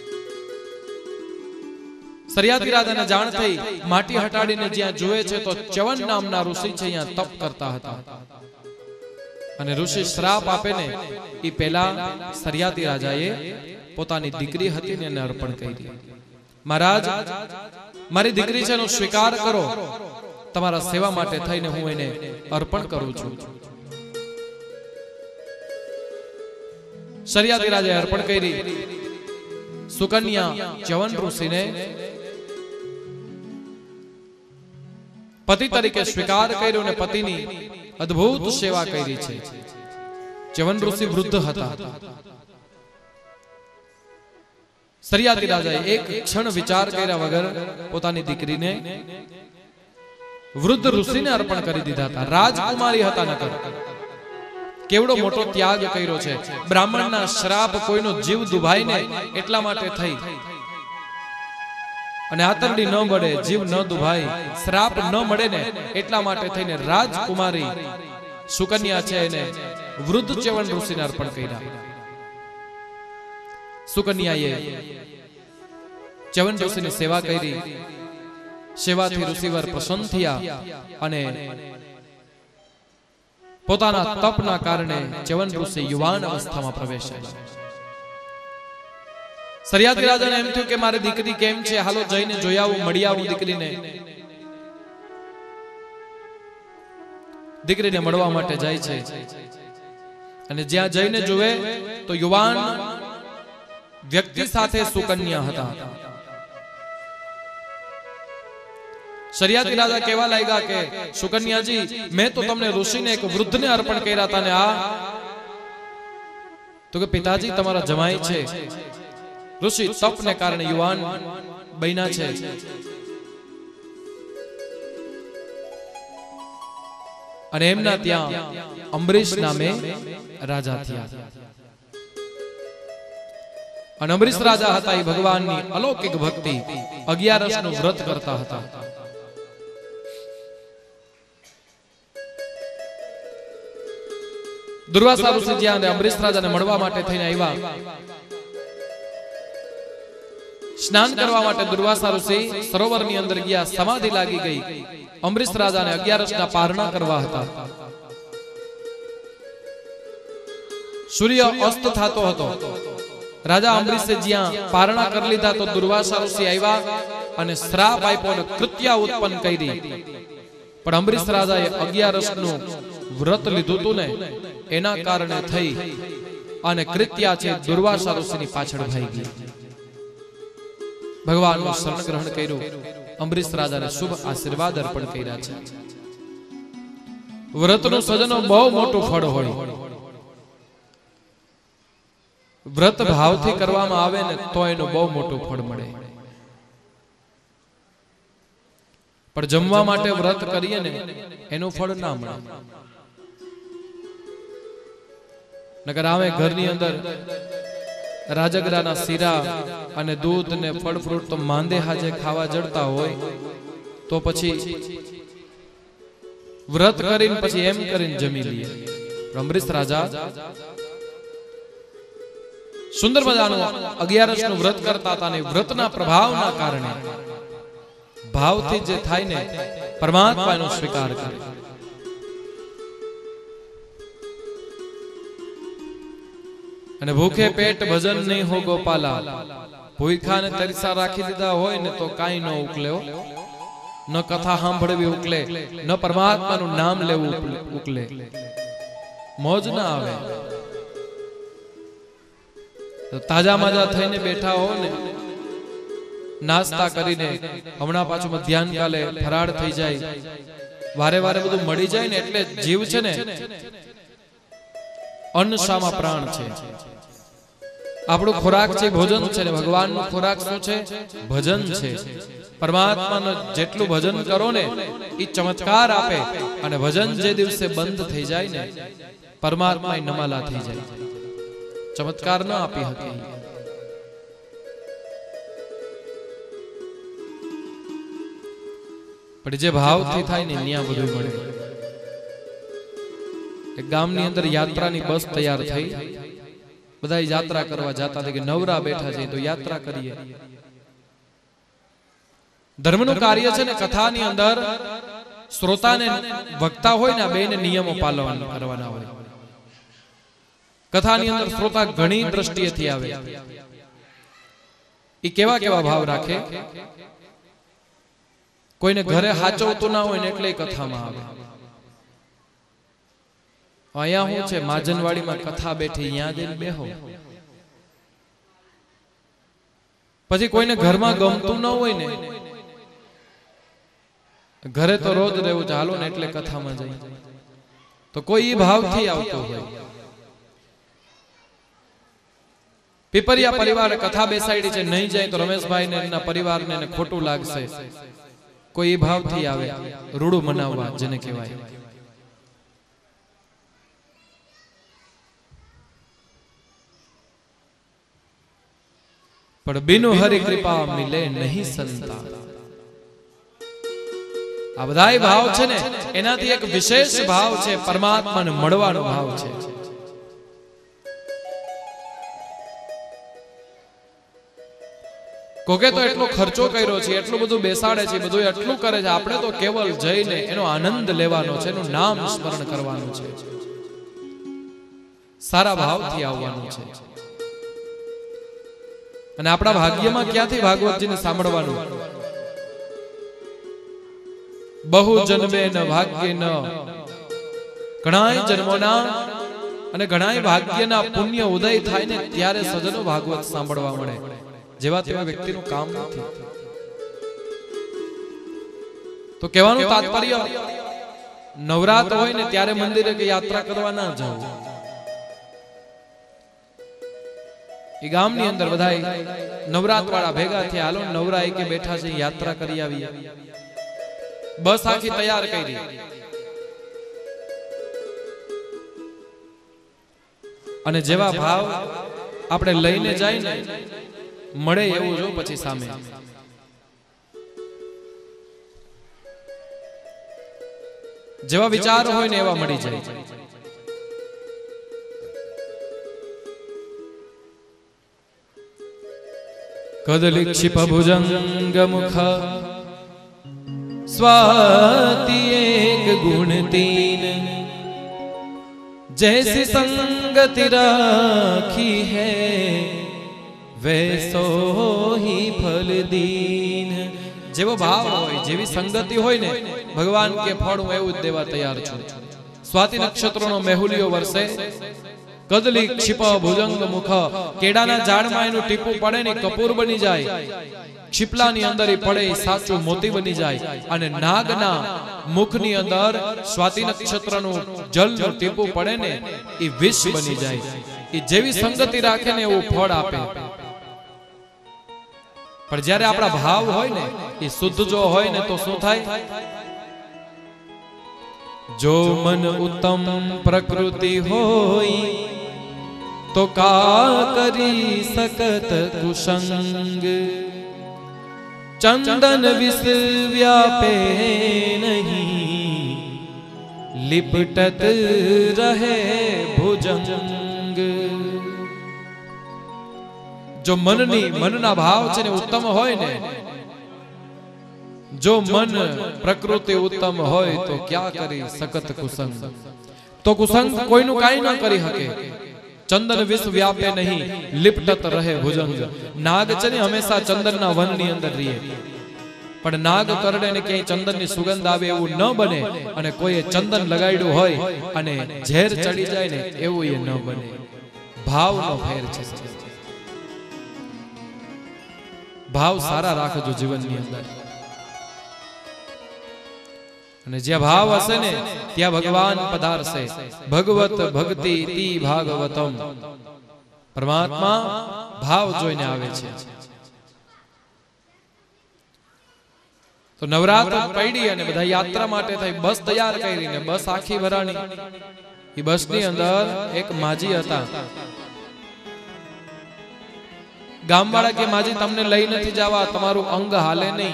શરિયાતી રાજાને જાણ થઈ, માટી હટાડીને જ્યાં જોવે છે તો ચ્યવન નામના ઋષિ છે અહીંયા તપ કરતા હતા અને ઋષિ શ્રાપ આપે ને એ પહેલા શરિયાતી રાજાએ પોતાની દીકરી હતી ને એને અર્પણ કરી। મહારાજ, મારી દીકરી છે એનો સ્વીકાર કરો, તમારા સેવા માટે થઈને હું એને અર્પણ કરું છું। શરિયાતી રાજાએ અર્પણ કરી। સુકન્યા ચ્યવન ઋષિને પતિ તરીકે સ્વીકાર કર્યો અને પતિની અદ્ભુત સેવા કરી છે। ચ્યવન ઋષિ વૃદ્ધ હતા। શરિયાતી રાજાએ એક ક્ષણ વિચાર કર્યા વગર પોતાની દીકરીને વૃદ્ધ ઋષિને અર્પણ કરી દીધા હતા। રાજકુમારી હતા નકર। કેવડો મોટો ત્યાગ કર્યો છે। બ્રાહ્મણના શ્રાપ કોઈનો જીવ દુભાઈ ને એટલા માટે થઈ અને આતરડી ન મળે, જીવ ન દુભાઈ, શ્રાપ ન મળે ને એટલા માટે થઈને રાજકુમારી સુકન્યા છે એને વૃદ્ધ ચ્યવન ઋષિને અર્પણ કર્યા। સુકન્યાએ ચ્યવન ઋષિની સેવા કરી। સેવાથી ઋષિવર પ્રસન્ન થયા અને પોતાના તપના કારણે ચ્યવન ઋષિ યુવાન અવસ્થામાં પ્રવેશ્યા। શરિયાતી રાજાને એમ થયું કે મારી દીકરી કેમ છે, હાલો જઈને જોઈ આવું, મળી આવું દીકરીને। દીકરીને મળવા માટે જાય છે અને જ્યાં જઈને જોવે તો યુવાન વ્યક્તિ સાથે સુકન્યા હતા। શરિયાતી રાજા કહેવા લાગ્યા કે સુકન્યાજી, મેં તો તમને ઋષિને એક વૃદ્ધને અર્પણ કર્યા હતા ને આ તો કે પિતાજી તમારા જમાઈ છે। ઋષિ તપને કારણે યુવાન બન્યા છે। અને એમના ત્યાં અંબરીશ નામે રાજા થયા। અને અંબરીશ રાજા હતા એ ભગવાનની અલૌકિક ભક્તિ 11 નું વ્રત કરતા હતા। દુર્વાસા ઋષિ જ્યાં અંબરીશ રાજાને મળવા માટે થઈને આવ્યા, સ્નાન કરવા માટે દુર્વાસા ઋષિ સરોવરની અંદર ગયા, સમાધિ લાગી ગઈ. અંબરીશ રાજાને 11 પારણા કરવા હતા. સૂર્ય અસ્ત થતો હતો. રાજા અંબરીશે જ્યાં પારણા કરી લીધા તો દુર્વાસા ઋષિ આવ્યા અને શ્રાપ આપ્યો અને કૃત્યા ઉત્પન્ન કરી. પણ અંબરીશ રાજાએ 11 નું વ્રત લીધું હતું ને, એના કારણે થઈ અને કૃત્યા છે દુર્વાસા ઋષિની પાછળ ભાઈ ગઈ. ભગવાનનું શરણ ગ્રહણ કર્યું, અંબરીશ રાજાને શુભ આશીર્વાદ અર્પણ કર્યા છે. વ્રતનું સજનો બહુ મોટું ફળ હોય. વ્રત ભાવથી કરવામાં આવે ને તો એનું બહુ મોટું ફળ મળે. પણ જમવા માટે વ્રત કરીએ ને એનું ફળ ના મળે. નકર આવે ઘરની અંદર રાજગરાના શીરા અને દૂધ ને ફળ ફ્રૂટ તો માંદે હાજે ખાવા જડતા હોય તો પછી વ્રત કરીને પછી એમ કરીને જમી લઈએ. અંબરીશ રાજા સુંદર મજાનું 11 નું વ્રત કરતા હતા, અને વ્રતના પ્રભાવના કારણે ભાવથી જે થાય ને પરમાત્માનો સ્વીકાર કરે. અને ભૂખે પેટ ભજન નહીં હો ગોપાલા, ભૂખા ને તરસા રાખી દીધા હોય ને તો કાઈ ન ઉકલે, ન કથા સાંભળવી ઉકલે, ન પરમાત્માનું નામ લેવું ઉકલે, મોજ ના આવે. તાજા માજા થઈને બેઠા હો ને, નાસ્તા કરીને હમણાં પાછું મધ્યાહન કાલે ફરાળ થઈ જાય, વારે વારે બધું મળી જાય ને, એટલે જીવ છે ને અન્ન શામાં પ્રાણ છે. આપણું ખોરાક છે ભોજન છે ને ભગવાનનો ખોરાક શું છે? ભજન છે. પરમાત્માનું જેટલું ભજન કરો ને એ ચમત્કાર આપે, અને ભજન જે દિવસે બંધ થઈ જાય ને પરમાત્મા નમાલા થઈ જાય. ચમત્કાર ન આપી હતી. પણ જે ભાવથી થાય ને ત્યાં બધું મળે. એક ગામની અંદર યાત્રાની બસ તૈયાર થઈ, બધા યાત્રા કરવા જતા હતા કે નવરા બેઠા છે તો યાત્રા કરીએ. ધર્મનું કાર્ય છે ને કથાની અંદર શ્રોતાને વક્તા હોય ને આ બેને નિયમો પાલન કરવાના હોય. કથાની અંદર શ્રોતા ઘણી દ્રષ્ટિએથી આવે. એ કેવા કેવા ભાવ રાખે? કોઈને ઘરે હાચવતું ના હોય ને એટલે કથામાં આવે. અહીંયા શું છે, માજનવાડીમાં કથા બેઠી, અહીંયા જઈને બેહો. પછી કોઈને ઘરમાં ગમતું ન હોય ને, ઘરે તો રોજ રહેવું ચાલો ને એટલે કથામાં જાય, તો કોઈ ઈ ભાવથી આવતો હોય. પીપરિયા પરિવાર કથા બેસાડી છે, નહીં જાય તો રમેશભાઈ ને એના પરિવારને ખોટું લાગશે. કોઈ ઈ ભાવથી આવે, રૂડું મનાવવા જેને કહેવાય. પણ બિનુ હરિ કૃપા મિલે નહીં સંતા. આ બધા ભાવ છે ને એનાથી એક વિશેષ ભાવ છે, પરમાત્માને મળવાનો ભાવ છે. કોકે તો એટલો ખર્ચો કર્યો છે, એટલું બધું બેસાડે છે, બધું એટલું કરે છે, આપણે તો કેવલ જઈને એનો આનંદ લેવાનો છે, એનું નામ સ્મરણ કરવાનું છે, સારા ભાવથી આવવાનું છે. અને આપણા ભાગ્યમાં ક્યાંથી ભાગવતજીને સાંભળવાનું? બહુ જન્મે ન ભાગ્ય ન, ઘણાય જન્મોના અને ઘણાય ભાગ્યના પુણ્ય ઉદય થાય ને ત્યારે સજનો ભાગવત સાંભળવા મળે. જેવા તેવા વ્યક્તિનું કામ નથી. તો કહેવાનું તાત્પર્ય, નવરાત્ર હોય ને ત્યારે મંદિરે કે યાત્રા કરવા ના જાવ. એ ગામની અંદર બધા નવરાત્ર વાળા ભેગા થયા, હાલો નવરાય કે બેઠા છે યાત્રા કરી આવી. બસ આખી તૈયાર કરી, અને જેવા ભાવ આપણે લઈને જાય ને મળે એવું જો પછી સામે. જેવા વિચાર હોય ને એવા મળી જાય. कदलीक्षिप भुजंग मुख स्वाति एक गुण तीन, जैसी संगति राखी है वैसो ही फल दीन। जेवो भाव होय जेवी संगति होय ने भगवान के फल हूँ एवं देवा तैयार छूं। स्वाति नक्षत्रों मेहुलियो वर्षे कदली क्षिप भुजंग मुख, केडाना झाड़मां एनुं टीपू पड़े ने कपूर बनी जाय, क्षिपलानी अंदर पड़े साचो मोती बनी जाय, अने नागना मुखनी अंदर स्वाति नक्षत्रनु जलनु टीपू पड़े ने ई विष बनी जाय। ई जेवी संगति राखे ने एवुं फळ आपे। पण ज्यारे आपड़ा भाव होय ने ई शुद्ध जो होय ने तो शुं थाय? जो मन उत्तम प्रकृति होई तो का करी सकत कुसंग, चंदन विष व्यापे नहीं लिपटत रहे भुजंग। जो मनना भाव छे ने उत्तम होय ने, जो मन प्रकृति उत्तम होय तो क्या करी सकत कुसंग। तो कुसंग कोईनु काई न करी हके। चंदन विष व्यापे नहीं लिपटत रहे भुजंग। नाग छे ने हमेशा चंदनना वननी अंदर रहे, पण नाग करडे ने क्याय चंदननी सुगंध आवे एवुं न बने, अने कोઈએ चंदन लगाड्યું होय अने झेर चढ़ी जाय ने एवुं ए न बने। भावनो फेर छे। भाव सारा राखજો जीवननी अंदर, અને જ્યાં ભાવ હશે ને ત્યાં ભગવાન પધારશે। ભગવત ભક્તિ તી ભાગવતમ, પરમાત્મા ભાવ જોઈને આવે છે। તો નવરાત્ર પડી અને બધા યાત્રા માટે થઈ બસ તૈયાર કરી ને બસ આખી ભરાણી। એ બસની અંદર એક માજી હતા। ગામવાળા કે માજી તમને લઈ નથી જવા, તમારું અંગ હાલે નહીં।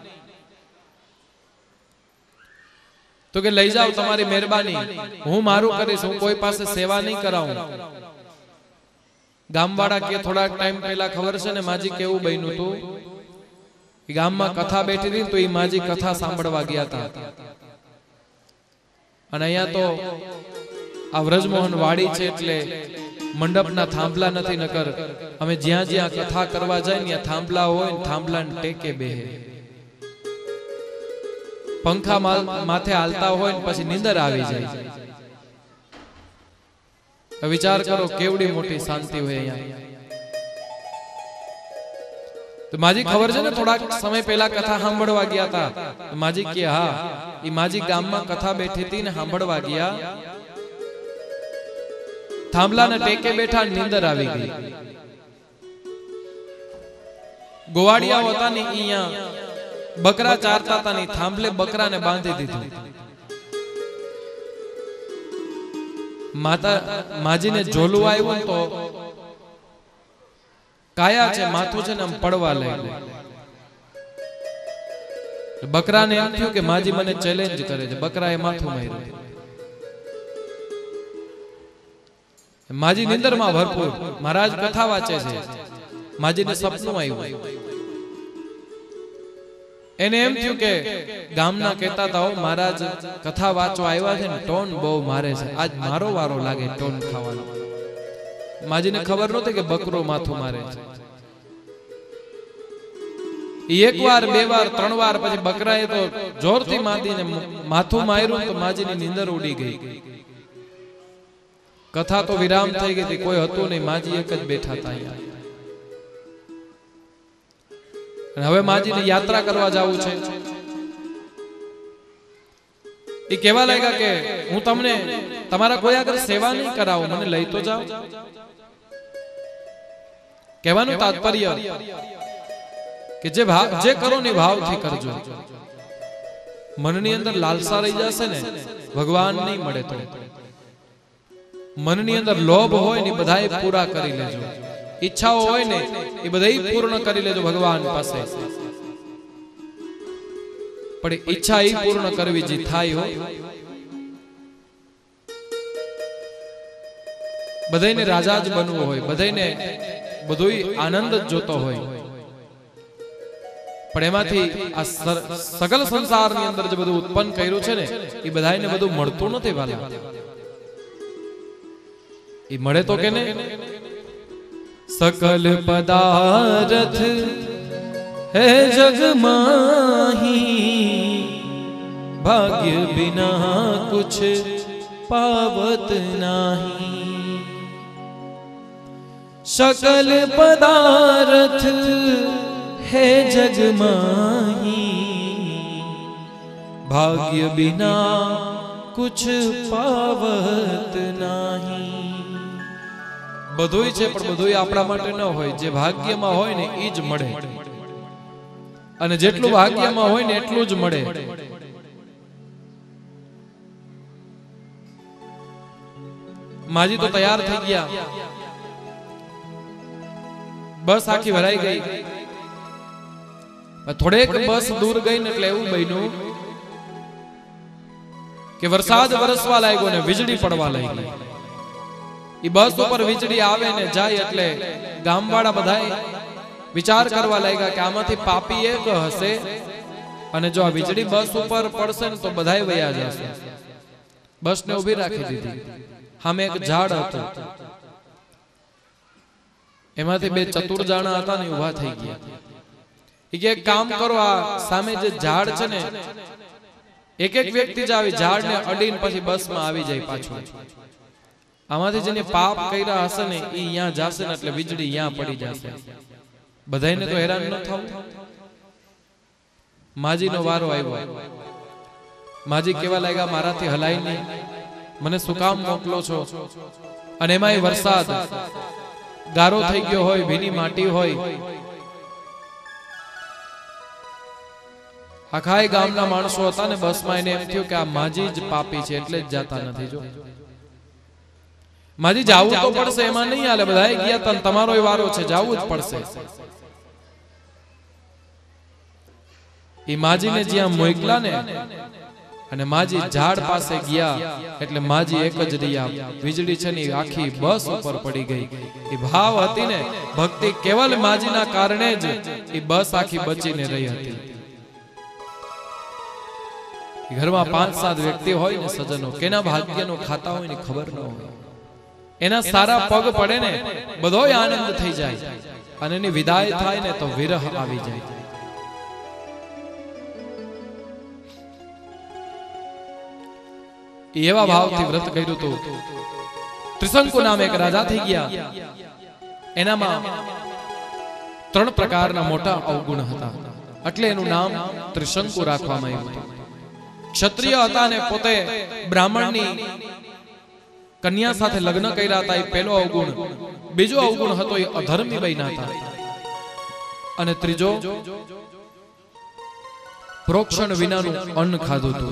तो के लई जाओ तुम्हारी मेहरबानी, हूँ मारू करीश, हूँ कोई पासे सेवा नहीं कराऊं। गामवाड़ा के थोड़ा टाइम पहला खबर छे ने माजी केवुं बन्युं तो गाम में कथा बैठी थी तो ई माजी कथा सांभळवा गया था। अने अहींया तो आ व्रजमोहन वाड़ी छे एटले मंडपना थांभला नथी, नकर अमे ज्यां ज्यां कथा करवा जाय ने थांभला होय ने थांभलाने टेके बेहे। पंखा माथे हालता होय ने पछी नींदर आवी जाय। विचार करो केवड़ी मोटी शांति होय अहींया। तो माजी खबर छे ने थोड़ा समय पहला कथा सांभळवा गया था। तो माजी के हाँ ई माजी गाम में कथा बैठी थी ने सांभळवा गया, थांभला ने टेके बैठा, नींदर आवी गई। गोवाड़िया होता ने अहींया बकरा चारता था, नहीं थांभले बकरा ने बांधी दीधुं। माता माजी ने झोलू आव्युं तो काया छे माथुं छे ने आम पड़वा लाग्युं। बकरा ने एम थयुं के माजी मने चेलेंज करे छे। बकराए माथुं मार्युं। माजी निंदर में भरपूर, महाराज कथा वाचे छे। माजी ने सपनुं आव्युं। एने एम थयुं के गामना कहता था महाराज कथा वाचो आव्या छे ने टोन बहु मारे छे, आज मारो वारो लागे टोन खावानो। माजी ने खबर नहोती के बकरो माथुं मारे छे। एक वार बे वार त्रण वार पछी बकराए तो जोरथी मादीने माथुं मार्युं तो माजीनी नींदर उड़ी गई। कथा तो विराम थई गई थी, कोई हतुं नहीं, माजी एक ज बैठा था। हवे माजी ने यात्रा करवा जावुं छे। ए केवा लाग्या के हूँ तमने तमारा कोई आगळ सेवा नहीं करावुं, मने लई तो जाओ। कहेवानुं तात्पर्य के जे भाव जे करो ने भाव थी करजो। मननी अंदर लालसा रही जाशे ने भगवान नहीं मळे। तो मननी अंदर लोभ होय ने बधाए पूरा करी लेजो। इच्छाओ होय ने ए बधाई पूर्ण करी लेजो भगवान पासे। पण इच्छा ई पूर्ण करवी जी थाय हो। बधाईने राजा ज बनवो होय, बधाईने બધુંય આનંદ જ જોતો હોય, પણ એમાંથી આ સકલ સંસારની અંદર જે બધું ઉત્પન્ન કર્યું છે ને એ બધાને બધું મળતું નથી વાલા. એ મળે તો કે ને सकल पदार्थ है जग माही भाग्य बिना कुछ पावत नहीं. सकल पदार्थ है जग माही भाग्य बिना कुछ पावत नहीं. બધુંય છે પણ બધુંય આપણા માટે ન હોય. જે ભાગ્યમાં હોય ને એ જ મળે, અને જેટલું ભાગ્યમાં હોય ને એટલું જ મળે. માજી તો તૈયાર થઈ ગયા, બસ આખી ભરાઈ ગઈ. થોડેક બસ દૂર ગઈ ને એટલે એવું બન્યું કે વરસાદ વરસવા લાગ્યો ને વીજળી પડવા લાગી. એ બસ ઉપર વીજળી આવે ને જાય એટલે ગામવાળા બધાય વિચાર કરવા લાગ્યા કે આમાંથી પાપી એક હશે, અને જો આ વીજળી બસ ઉપર પડશે ને તો બધાય વયા જશે. બસ ને ઊભી રાખી દીધી. સામે એક ઝાડ હતું, એમાંથી બે ચતુર જાણા હતા ને ઊભા થઈ ગયા. એ કે એક કામ કરો, આ સામે જે ઝાડ છે ને એક એક વ્યક્તિ જ આવી ઝાડને અડીને પછી બસમાં આવી જાય પાછું. આમાંથી જેને પાપ કર્યા હશે ને એ અહીંયા જશે ને એટલે વીજળી અહીંયા પડી જશે. બધાને તો હેરાન ન થવું. માજીનો વારો આવ્યો. માજી કેવા લાગ્યા, મારાથી હલાય નહીં, મને શું કામ મોકલો છો? અને એમાંય વરસાદ ગારો થઈ ગયો હોય, ભીની માટી હોય. આખા ગામના માણસો હતા ને બસમાં, એને એમ થયું કે આ માજી જ પાપી છે એટલે જ જાતા નથી. જો માજી જાવું તો પડશે, એમાં નહીં હાલે. બધા ગયા તન તમારો વારો છે, જાવું જ પડશે. એ માજીને જ્યાં મોકલા ને અને માજી ઝાડ પાસે ગયા એટલે માજી એક જ રહ્યા. વીજળી છે ને આખી બસ ઉપર પડી ગઈ. એ ભાવ હતી ને ભક્તિ, કેવલ માજીના કારણે જ એ બસ આખી બચીને રહી હતી. ઘરમાં 5-7 વ્યક્તિ હોય ને સજ્જનો, કેના ભાગ્યનો ખાતા હોય ને ખબર ન હોય. એના સારા પગ પડે ને બધોય આનંદ થઈ જાય, અને એની વિદાય થાય ને તો વિરહ આવી જાય. એવા ભાવથી વ્રત કર્યું હતું. ત્રિશંકુ નામે એક રાજા થઈ ગયા. એનામાં 3 પ્રકારના મોટા અવગુણ હતા, એટલે એનું નામ ત્રિશંકુ રાખવામાં આવ્યું હતું. ક્ષત્રિય હતા ને પોતે બ્રાહ્મણની કન્યા સાથે લગ્ન કર્યા હતા, એ પહેલો અવગુણ. બીજો અવગુણ હતો એ અધર્મી બન્યા હતા. અને ત્રીજો પ્રોક્ષણ વિનાનું અન્ન ખાધું હતું.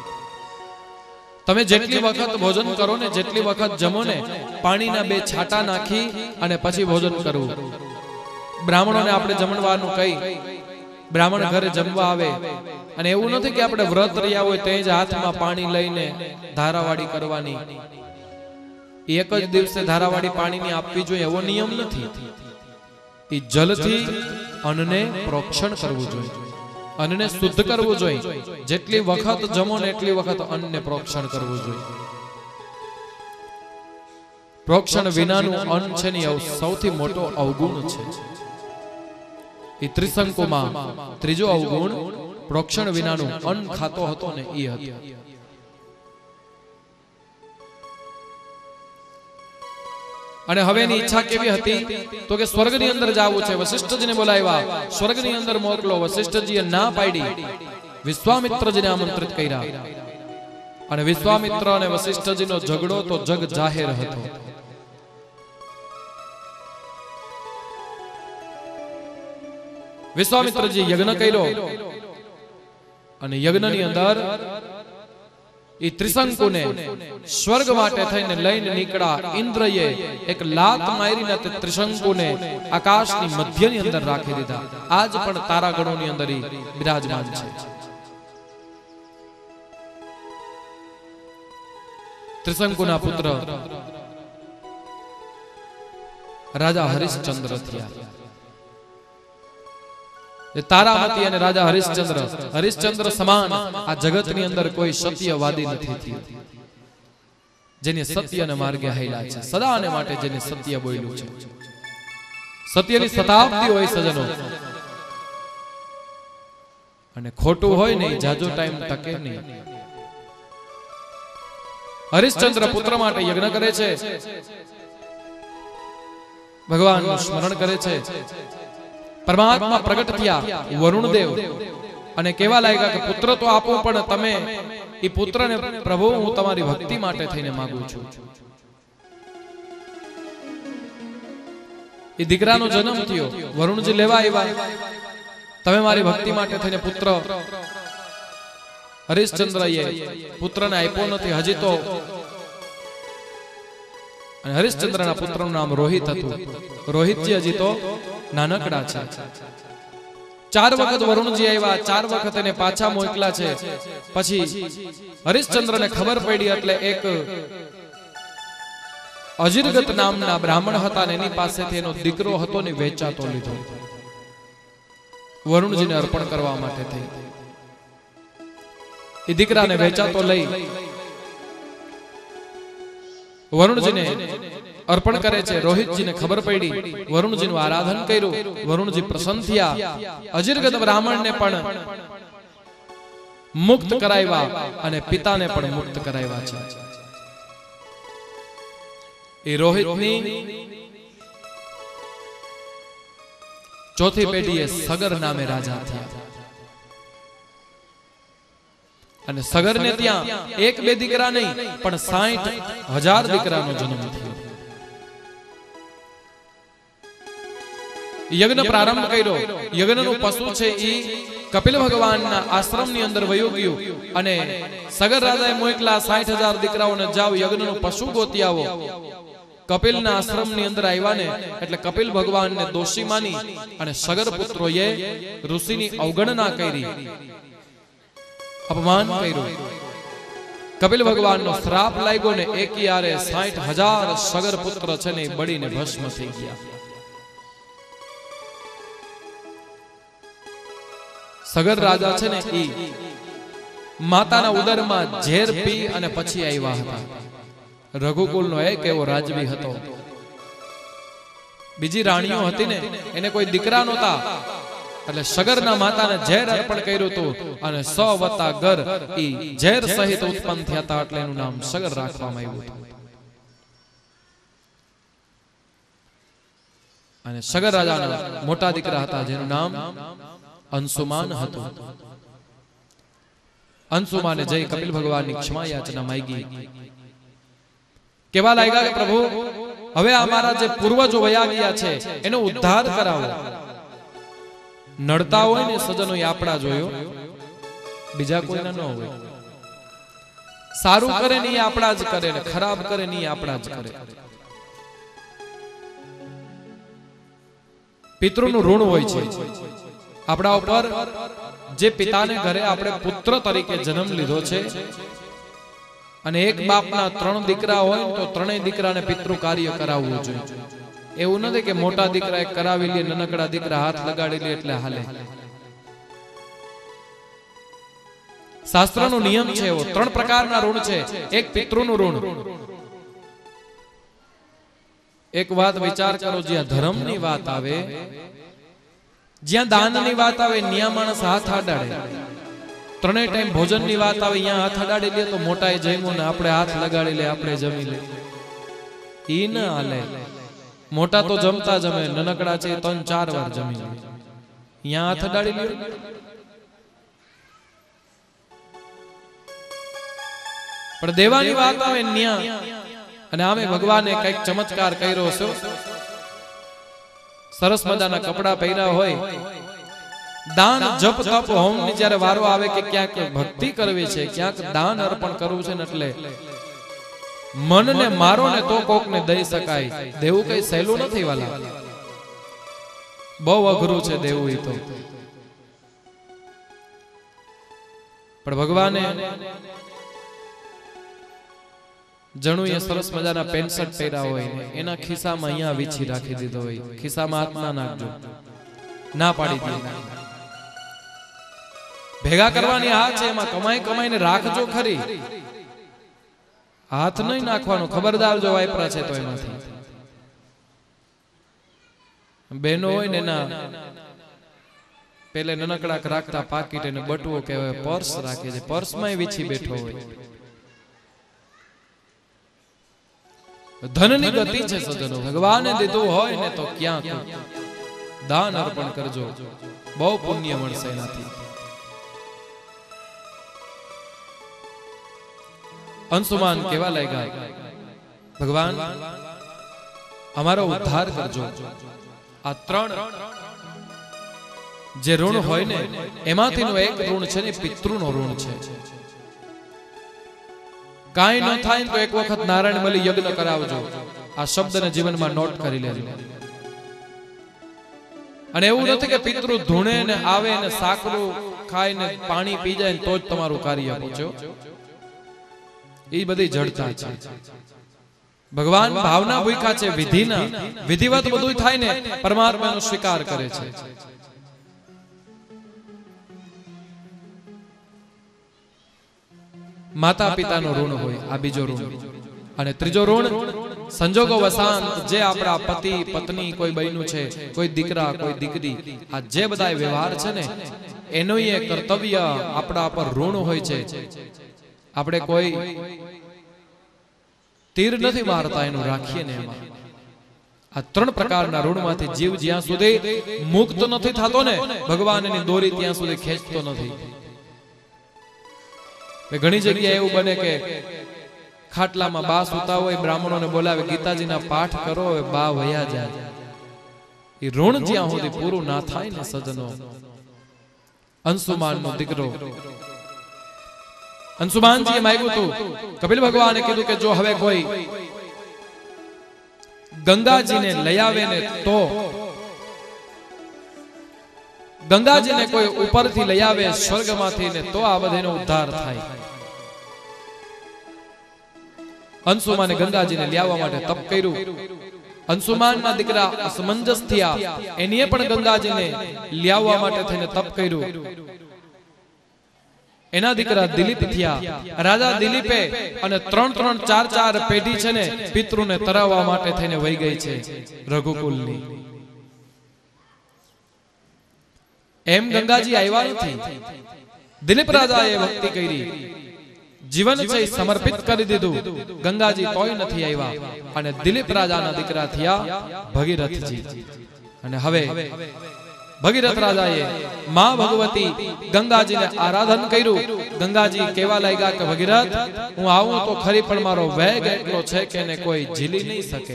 તમે જેટલી વખત ભોજન કરો ને, જેટલી વખત જમો ને, પાણીના 2 છાંટા નાખી અને પછી ભોજન કરવું. બ્રાહ્મણોને આપણે જમણવાનું કહી, બ્રાહ્મણ ઘરે જમવા આવે અને એવું નથી કે આપણે વ્રત રહ્યા હોય તે જ હાથમાં પાણી લઈને ધારાવાડી કરવાની. એક જ દિવસે ધારાવાડી પાણીની આપવી જોઈએ એવો નિયમ નથી. એ જલથી અન્નને પ્રોક્ષણ કરવું જોઈએ, અન્નને શુદ્ધ કરવું જોઈએ. જેટલી વખત જમો ને એટલી વખત અન્નને પ્રોક્ષણ કરવું જોઈએ. પ્રોક્ષણ વિનાનું અન્ન છે ને સૌથી મોટો અવગુણ છે. એ ત્રિશંકુમાં ત્રીજો અવગુણ પ્રોક્ષણ વિનાનું અન્ન ખાતો હતો ને એ હતો. અને હવે એની ઈચ્છા કેવી હતી તો કે સ્વર્ગની અંદર જવું છે. વશિષ્ઠજીને બોલાવ્યા, સ્વર્ગની અંદર મોકલો. વશિષ્ઠજીએ ના પાડી, વિશ્વામિત્રજીને આમંત્રિત કર્યા. અને વિશ્વામિત્ર અને વશિષ્ઠજીનો ઝઘડો તો જગ જાહેર હતો. વિશ્વામિત્રજી યજ્ઞ કર્યો અને યજ્ઞની અંદર એ ત્રિશંકુને સ્વર્ગ માટે થઈને લઈને નીકળ્યા. ઇન્દ્રએ એક લાત મારીને તે ત્રિશંકુને આકાશની મધ્યની અંદર રાખી દીધા. આજ પણ તારાગણોની અંદર બિરાજમાન છે. ત્રિશંકુના પુત્ર રાજા હરિશ્ચંદ્ર થયા. તારામતી અને રાજા હરિશ્ચંદ્ર સમાન આ જગતની અંદર કોઈ સત્યવાદી નથી થયું, જેને સત્યને માર્ગે હાલ્યા છે, સદાને માટે જેને સત્ય બોલ્યું છે. સત્યની શતાબ્દી હોય સજનો, અને ખોટું હોય નહીં, જાજો ટાઈમ ટકે નહીં. હરિશ્ચંદ્ર પુત્ર માટે યજ્ઞ કરે છે, ભગવાનનું સ્મરણ કરે છે. પરમાત્મા પ્રગટ થયા વરુણદેવ અને કેવા લાગ્યા કે પુત્ર તો આપો, પણ તમે એ પુત્રને પ્રભુ હું તમારી ભક્તિ માટે થઈને માંગુ છું. એ દીકરાનો જન્મ થયો, વરુણજી લેવા આવ્યા, તમે મારી ભક્તિ માટે થઈને પુત્ર. હરિશ્ચંદ્રએ પુત્રને આપ્યો નથી હજી તો, અને હરિશ્ચંદ્રના પુત્રનું નામ રોહિત હતું. રોહિતજી હજી તો નાનકડા છે. 4 વખત વરુણજી આવ્યા, 4 વખત એને પાછા મોકલા છે. પછી હરિશ્ચંદ્રને ખબર પડી એટલે એક અજીરગત નામના બ્રાહ્મણ હતા ને એની પાસેથી એનો દીકરો હતો ને વેચાતો લીધો, વરુણજીને અર્પણ કરવા માટે થઈ. એ દીકરાને વેચાતો લઈ વરુણજીને અર્પણ કરે છે. રોહિતજીને ખબર પડી, વરુણજીનું આરાધન કર્યું, વરુણજી પ્રસન્ન થયા. અજીરગત બ્રાહ્મણને પણ મુક્ત કરાવ્યા અને પિતાને પણ મુક્ત કરાવ્યા છે. એ રોહિતની ચોથી પેઢીએ સગર નામે રાજા થયા. અને સગરને ત્યાં 1-2 દીકરા નહીં પણ 60,000 દીકરાનો જન્મ થયો. યજ્ઞ પ્રારંભ કર્યો. યજ્ઞનું પશુ છે એ કપિલ ભગવાનના આશ્રમની અંદર વયું ગયું અને સગર રાજાએ મોકલા 60,000 દીકરાઓને જાઓ યજ્ઞનું પશુ ગોતી આવો. કપિલના આશ્રમની અંદર આવ્યા ને એટલે કપિલ ભગવાનને દોષી માની અને સગર પુત્રોએ ઋષિની અવગણના કરી, અપમાન કર્યું. કપિલ ભગવાનનો શ્રાપ લાગ્યો ને એક યારે 60,000 સગર પુત્ર છે ને બળીને ભસ્મ થઈ ગયા. સગર રાજા છે ને ઈ માતાના ઉદરમાં ઝેર પી અને પછી આવ્યા હતા. રઘુકુલનો એક એવો રાજવી હતો. બીજી રાણીઓ હતી ને એને કોઈ દીકરા નહોતા એટલે સગરના માતાને ઝેર અર્પણ કર્યું હતું અને 100 + ગર ઈ ઝેર સહિત ઉત્પન્ન થયા હતા એટલે એનું નામ સગર રાખવામાં આવ્યું હતું. અને સગર રાજાના મોટા દીકરા હતા જેનું નામ અંશુમાન હતું. અંશુમાને જઈ કપિલ ભગવાનની ક્ષમા યાચના માંગી. કેવા લાગ્યા કે પ્રભુ હવે અમારા જે પૂર્વજો વયા ગયા છે એનો ઉદ્ધાર કરાવો. નડતા હોય ને સજનો એ આપણા જોયો, બીજા કોઈના ન હોય. સારું કરે ને એ આપણા જ કરે ને ખરાબ કરે ને એ આપણા જ કરે. પિતૃનું ઋણ હોય છે આપણા ઉપર. જે પિતાને ઘરે આપણે પુત્ર તરીકે જન્મ લીધો છે અને એક બાપના 3 દીકરા હોય તો 3 દીકરાને પિતૃ કાર્ય કરાવવું જોઈએ. એવું નથી કે મોટા દીકરા એક કરાવી લે, નાનકડા દીકરા હાથ લગાડી લે એટલે હાલે. શાસ્ત્રનો નિયમ છે એવો. 3 પ્રકારના ઋણ છે. એક પિતૃનું ઋણ. એક વાત વિચાર કરો, જ્યાં ધર્મની વાત આવે, જ્યાં દાનની વાત આવે ત્યાં માણસ હાથ અડાડે. 3 ટાઈમ ભોજનની વાત આવે અહીંયા હાથ અડાડી લે તો મોટાએ જમ્યું ને આપણે હાથ લગાડી લે, આપણે જમી લે. ઈ ન હાલે. મોટા તો જમતા જમે, નાનકડા છે 3-4 વાર જમી લે. અહીંયા હાથ અડાડી લે. પણ દેવાની વાત આવે ન્યા અને આમે ભગવાને કઈક ચમત્કાર કર્યો છે. સરસ મજાના કપડા પહેર્યા હોય, દાન જપ તપ હોમ ની જ્યારે વારો આવે કે ક્યાંક ભક્તિ કરવી છે, ક્યાંક દાન અર્પણ કરવું છે ને એટલે મનને મારો ને તો કોકને દઈ શકાય. દેવું કઈ સહેલું નથી વાલા, બહુ અઘરું છે દેવું. એ તો પણ ભગવાને જણું એ સરસ મજાના પેન્ટ શર્ટ પહેર્યા હોય ને એના ખિસ્સામાં અહીંયા વીછી રાખી દીધો હોય. ખિસ્સામાં હાથ ના નાખજો, ના પાડી દીધી. ભેગા કરવાની હાથ છે, એમાં કમાઈ કમાઈને રાખજો ખરી, હાથ નહીં નાખવાનો, ખબરદાર જો વાપરા છે તો એમાંથી. બહેનો હોય ને એના પેલે નનકડાક રાખતા પાકીટ અને બટવો કહેવાય, પર્સ રાખે છે, પર્સમાં વીછી બેઠો હોય. ધનની ગતિ છે સજ્જનો, ભગવાને દીધું હોય ને તો ક્યાં દાન અર્પણ કરજો, બહુ પુણ્ય મળશે એનાથી. અંશુમાન કેવા લાગ્યા, ભગવાન અમારો ઉદ્ધાર કરજો. આ ત્રણ જે ઋણ હોય ને એમાંથીનું એક ઋણ છે ને પિતૃનો ઋણ છે. કાંઈ ન થાય તો એક વખત નારાયણ બલિ યજ્ઞ કરાવજો. આ શબ્દને જીવનમાં નોટ કરી લેજો. અને એવું નથી કે પિતૃ ધૂણે ને આવે ને સાકરું ખાય ને પાણી પી જાય તો જ તમારું કાર્ય પૂછો. એ બધી જડતા છે. ભગવાન ભાવના ભૂખ્યા છે, વિધિના. વિધિવત બધું થાય ને પરમાત્માનો સ્વીકાર કરે છે. માતા પિતાનો ઋણ હોય, આ બીજો ઋણ. અને ત્રીજો ઋણ સંજોગો વસાંત, જે આપણા પતિ પત્ની, કોઈ બહેનું છે, કોઈ દીકરા, કોઈ દીકરી, આ જે બધા વ્યવહાર છે ને એનું એ કર્તવ્ય આપણા પર ઋણ હોય છે. આપણે કોઈ તીર નથી મારતા, એનું રાખીએ ને એમાં. આ ત્રણ પ્રકારના ઋણમાંથી જીવ જ્યાં સુધી મુક્ત નથી થતો ને ભગવાન એની દોરી ત્યાં સુધી ખેંચતો નથી. ઘણી જગ્યાએ એવું બને કે ખાટલામાં બા સુતા હોય, બ્રાહ્મણોને બોલાવે, ગીતાજીના પાઠ કરો, બા વયા જાય. એ ઋણ જ્યાં સુધી પૂરું ના થાય ને સજ્જનો. અંશુમાનનો દીકરો અંશુમાનજીએ માંગ્યું હતું, કપિલ ભગવાને કીધું કે જો હવે કોઈ ગંગાજીને લઈ આવે ને તો, ગંગાજીને કોઈ ઉપરથી લઈ આવે સ્વર્ગમાંથી ને તો આ બધાનો ઉદ્ધાર થાય. અંશુમાને ગંગાજીને લાવવા માટે તપ કર્યું. અંશુમાનના દીકરા અસમંજસ થયા, એનીએ પણ ગંગાજીને લાવવા માટે થઈને તપ કર્યું. એના દીકરા દિલીપ થયા. રાજા દિલીપે અને 3-4 પેઢી છે ને પિતૃને તરાવવા માટે થઈને વહી ગઈ છે રઘુકુલની. એમ ગંગાજી આવ્યા નથી. દિલીપ રાજાએ ભક્તિ કરી, જીવન છે સમર્પિત કરી દીધું. ગંગાજી તોય નથી આવ્યા. અને દિલીપ રાજાના દીકરા થયા ભગીરથજી. અને હવે ભગીરથ રાજાએ માં ભગવતી ગંગાજીને આરાધન કર્યું. ગંગાજી કેવા લાગ્યા કે ભગીરથ, હું આવું તો ખરી, પણ મારો વેગ એટલો છે કે એને કોઈ ઝીલી નહીં શકે.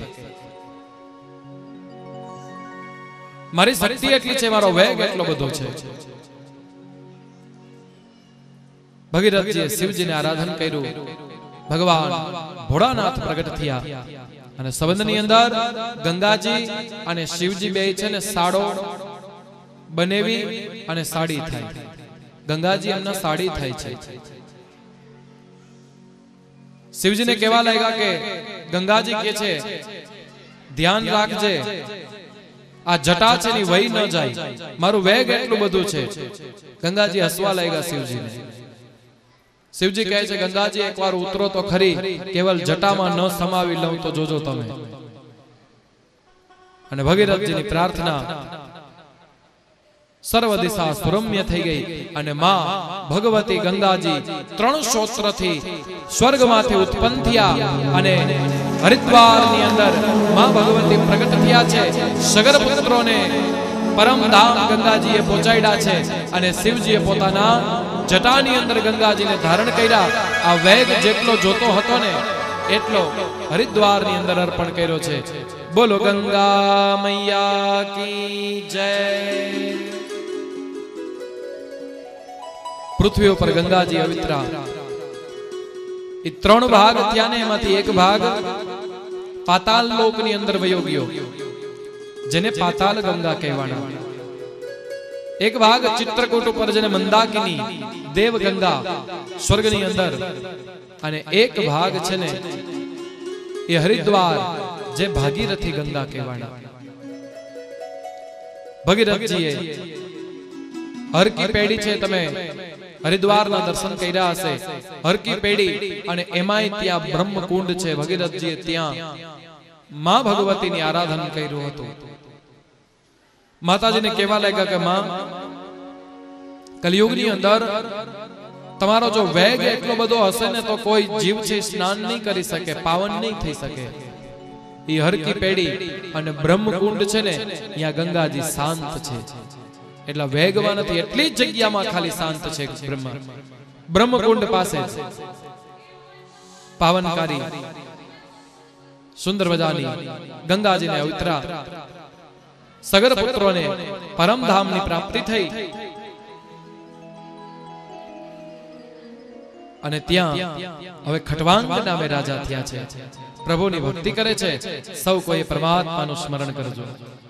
મારી શક્તિ એટલી છે, મારો વેગ એટલો બધો છે. ભગીરથજીએ શિવજીને આરાધન કર્યું. ભગવાન ભોળાનાથ પ્રગટ થયા. અને સંબંધની અંદર ગંગાજી અને શિવજી બે છે ને સાડો બનેવી અને સાડી થાય. ગંગાજી એમના સાડી થાય છે. શિવજીને કેવા લાગ્યા કે ગંગાજી કે છે ધ્યાન રાખજે, આ જટા છે ની વહી ન જાય, મારું વેગ એટલું બધું છે. ગંગાજી હસવા લાગ્યા શિવજીને. શિવજી કહે છે ગંગાજી એકવાર ઉતરો તો ખરી, કેવલ જટામાં ન સમાવી લઉં તો જોજો તમે. અને ભગીરથજીની પ્રાર્થના સર્વ દિશા સુરમ્ય થઈ ગઈ. અને માં ભગવતી ગંગાજી 3 ક્ષોત્રથી સ્વર્ગમાંથી ઉત્પન્ન થયા અને હરિદ્વારની અંદર માં ભગવતી પ્રગટ થયા છે. સગર પુત્રોને પરમ ધામ ગંગાજીએ પહોંચાડ્યા છે. અને શિવજીએ પોતાના જટાની અંદર ગંગાજીને ધારણ કર્યા. આ વેગ જેટલો જોતો હતો ને એટલો હરિદ્વારની અંદર અર્પણ કર્યો છે. બોલો ગંગા મૈયા કી જય. પૃથ્વી ઉપર ગંગાજી અવિત્રા. એ 3 ભાગ થયા ને એમાંથી એક ભાગ પાતાલ લોકની અંદર વયો ગયો, જેને પાતાલ ગંગા કહેવાના. એક ભાગ ચિત્રકૂટ ઉપર જેને મંદાકિની દેવ ગંગા સ્વર્ગની અંદર. અને એક ભાગ છે ને એ હરિદ્વાર, જે ભાગીરથી ગંગા કહેવાના. ભગીરથજીએ હરકી પેઢી છે, તમે હરિદ્વારના દર્શન કર્યા હશે, હરકી પેડી, અને એમાંય ત્યાં બ્રહ્મકુંડ છે. ભગીરથજીએ ત્યાં માં ભગવતીની આરાધના કર્યું હતું. માતાજીને કહેવા લાગ્યા કે માં, કલિયુગની અંદર તમારો જો વેગ એટલો બધો હશે ને તો કોઈ જીવ છે સ્નાન નહીં કરી શકે, પાવન નહીં થઈ શકે. એ હરકી પેડી અને બ્રહ્મકુંડ છે ને, ત્યાં ગંગાજી શાંત છે. એટલા વેગમાં નથી, એટલી જ જગ્યામાં ખાલી શાંત છે. બ્રહ્મકુંડ પાસે પાવનકારી સુંદર મજાની ગંગાજીને ઉતરા, સગર પુત્રોને પરમધામની પ્રાપ્તિ થઈ. અને ત્યાં હવે ખટવાંગ નામે રાજા થયા છે. પ્રભુની ભક્તિ કરે છે. સૌ કોઈ પરમાત્માનું સ્મરણ કરજો.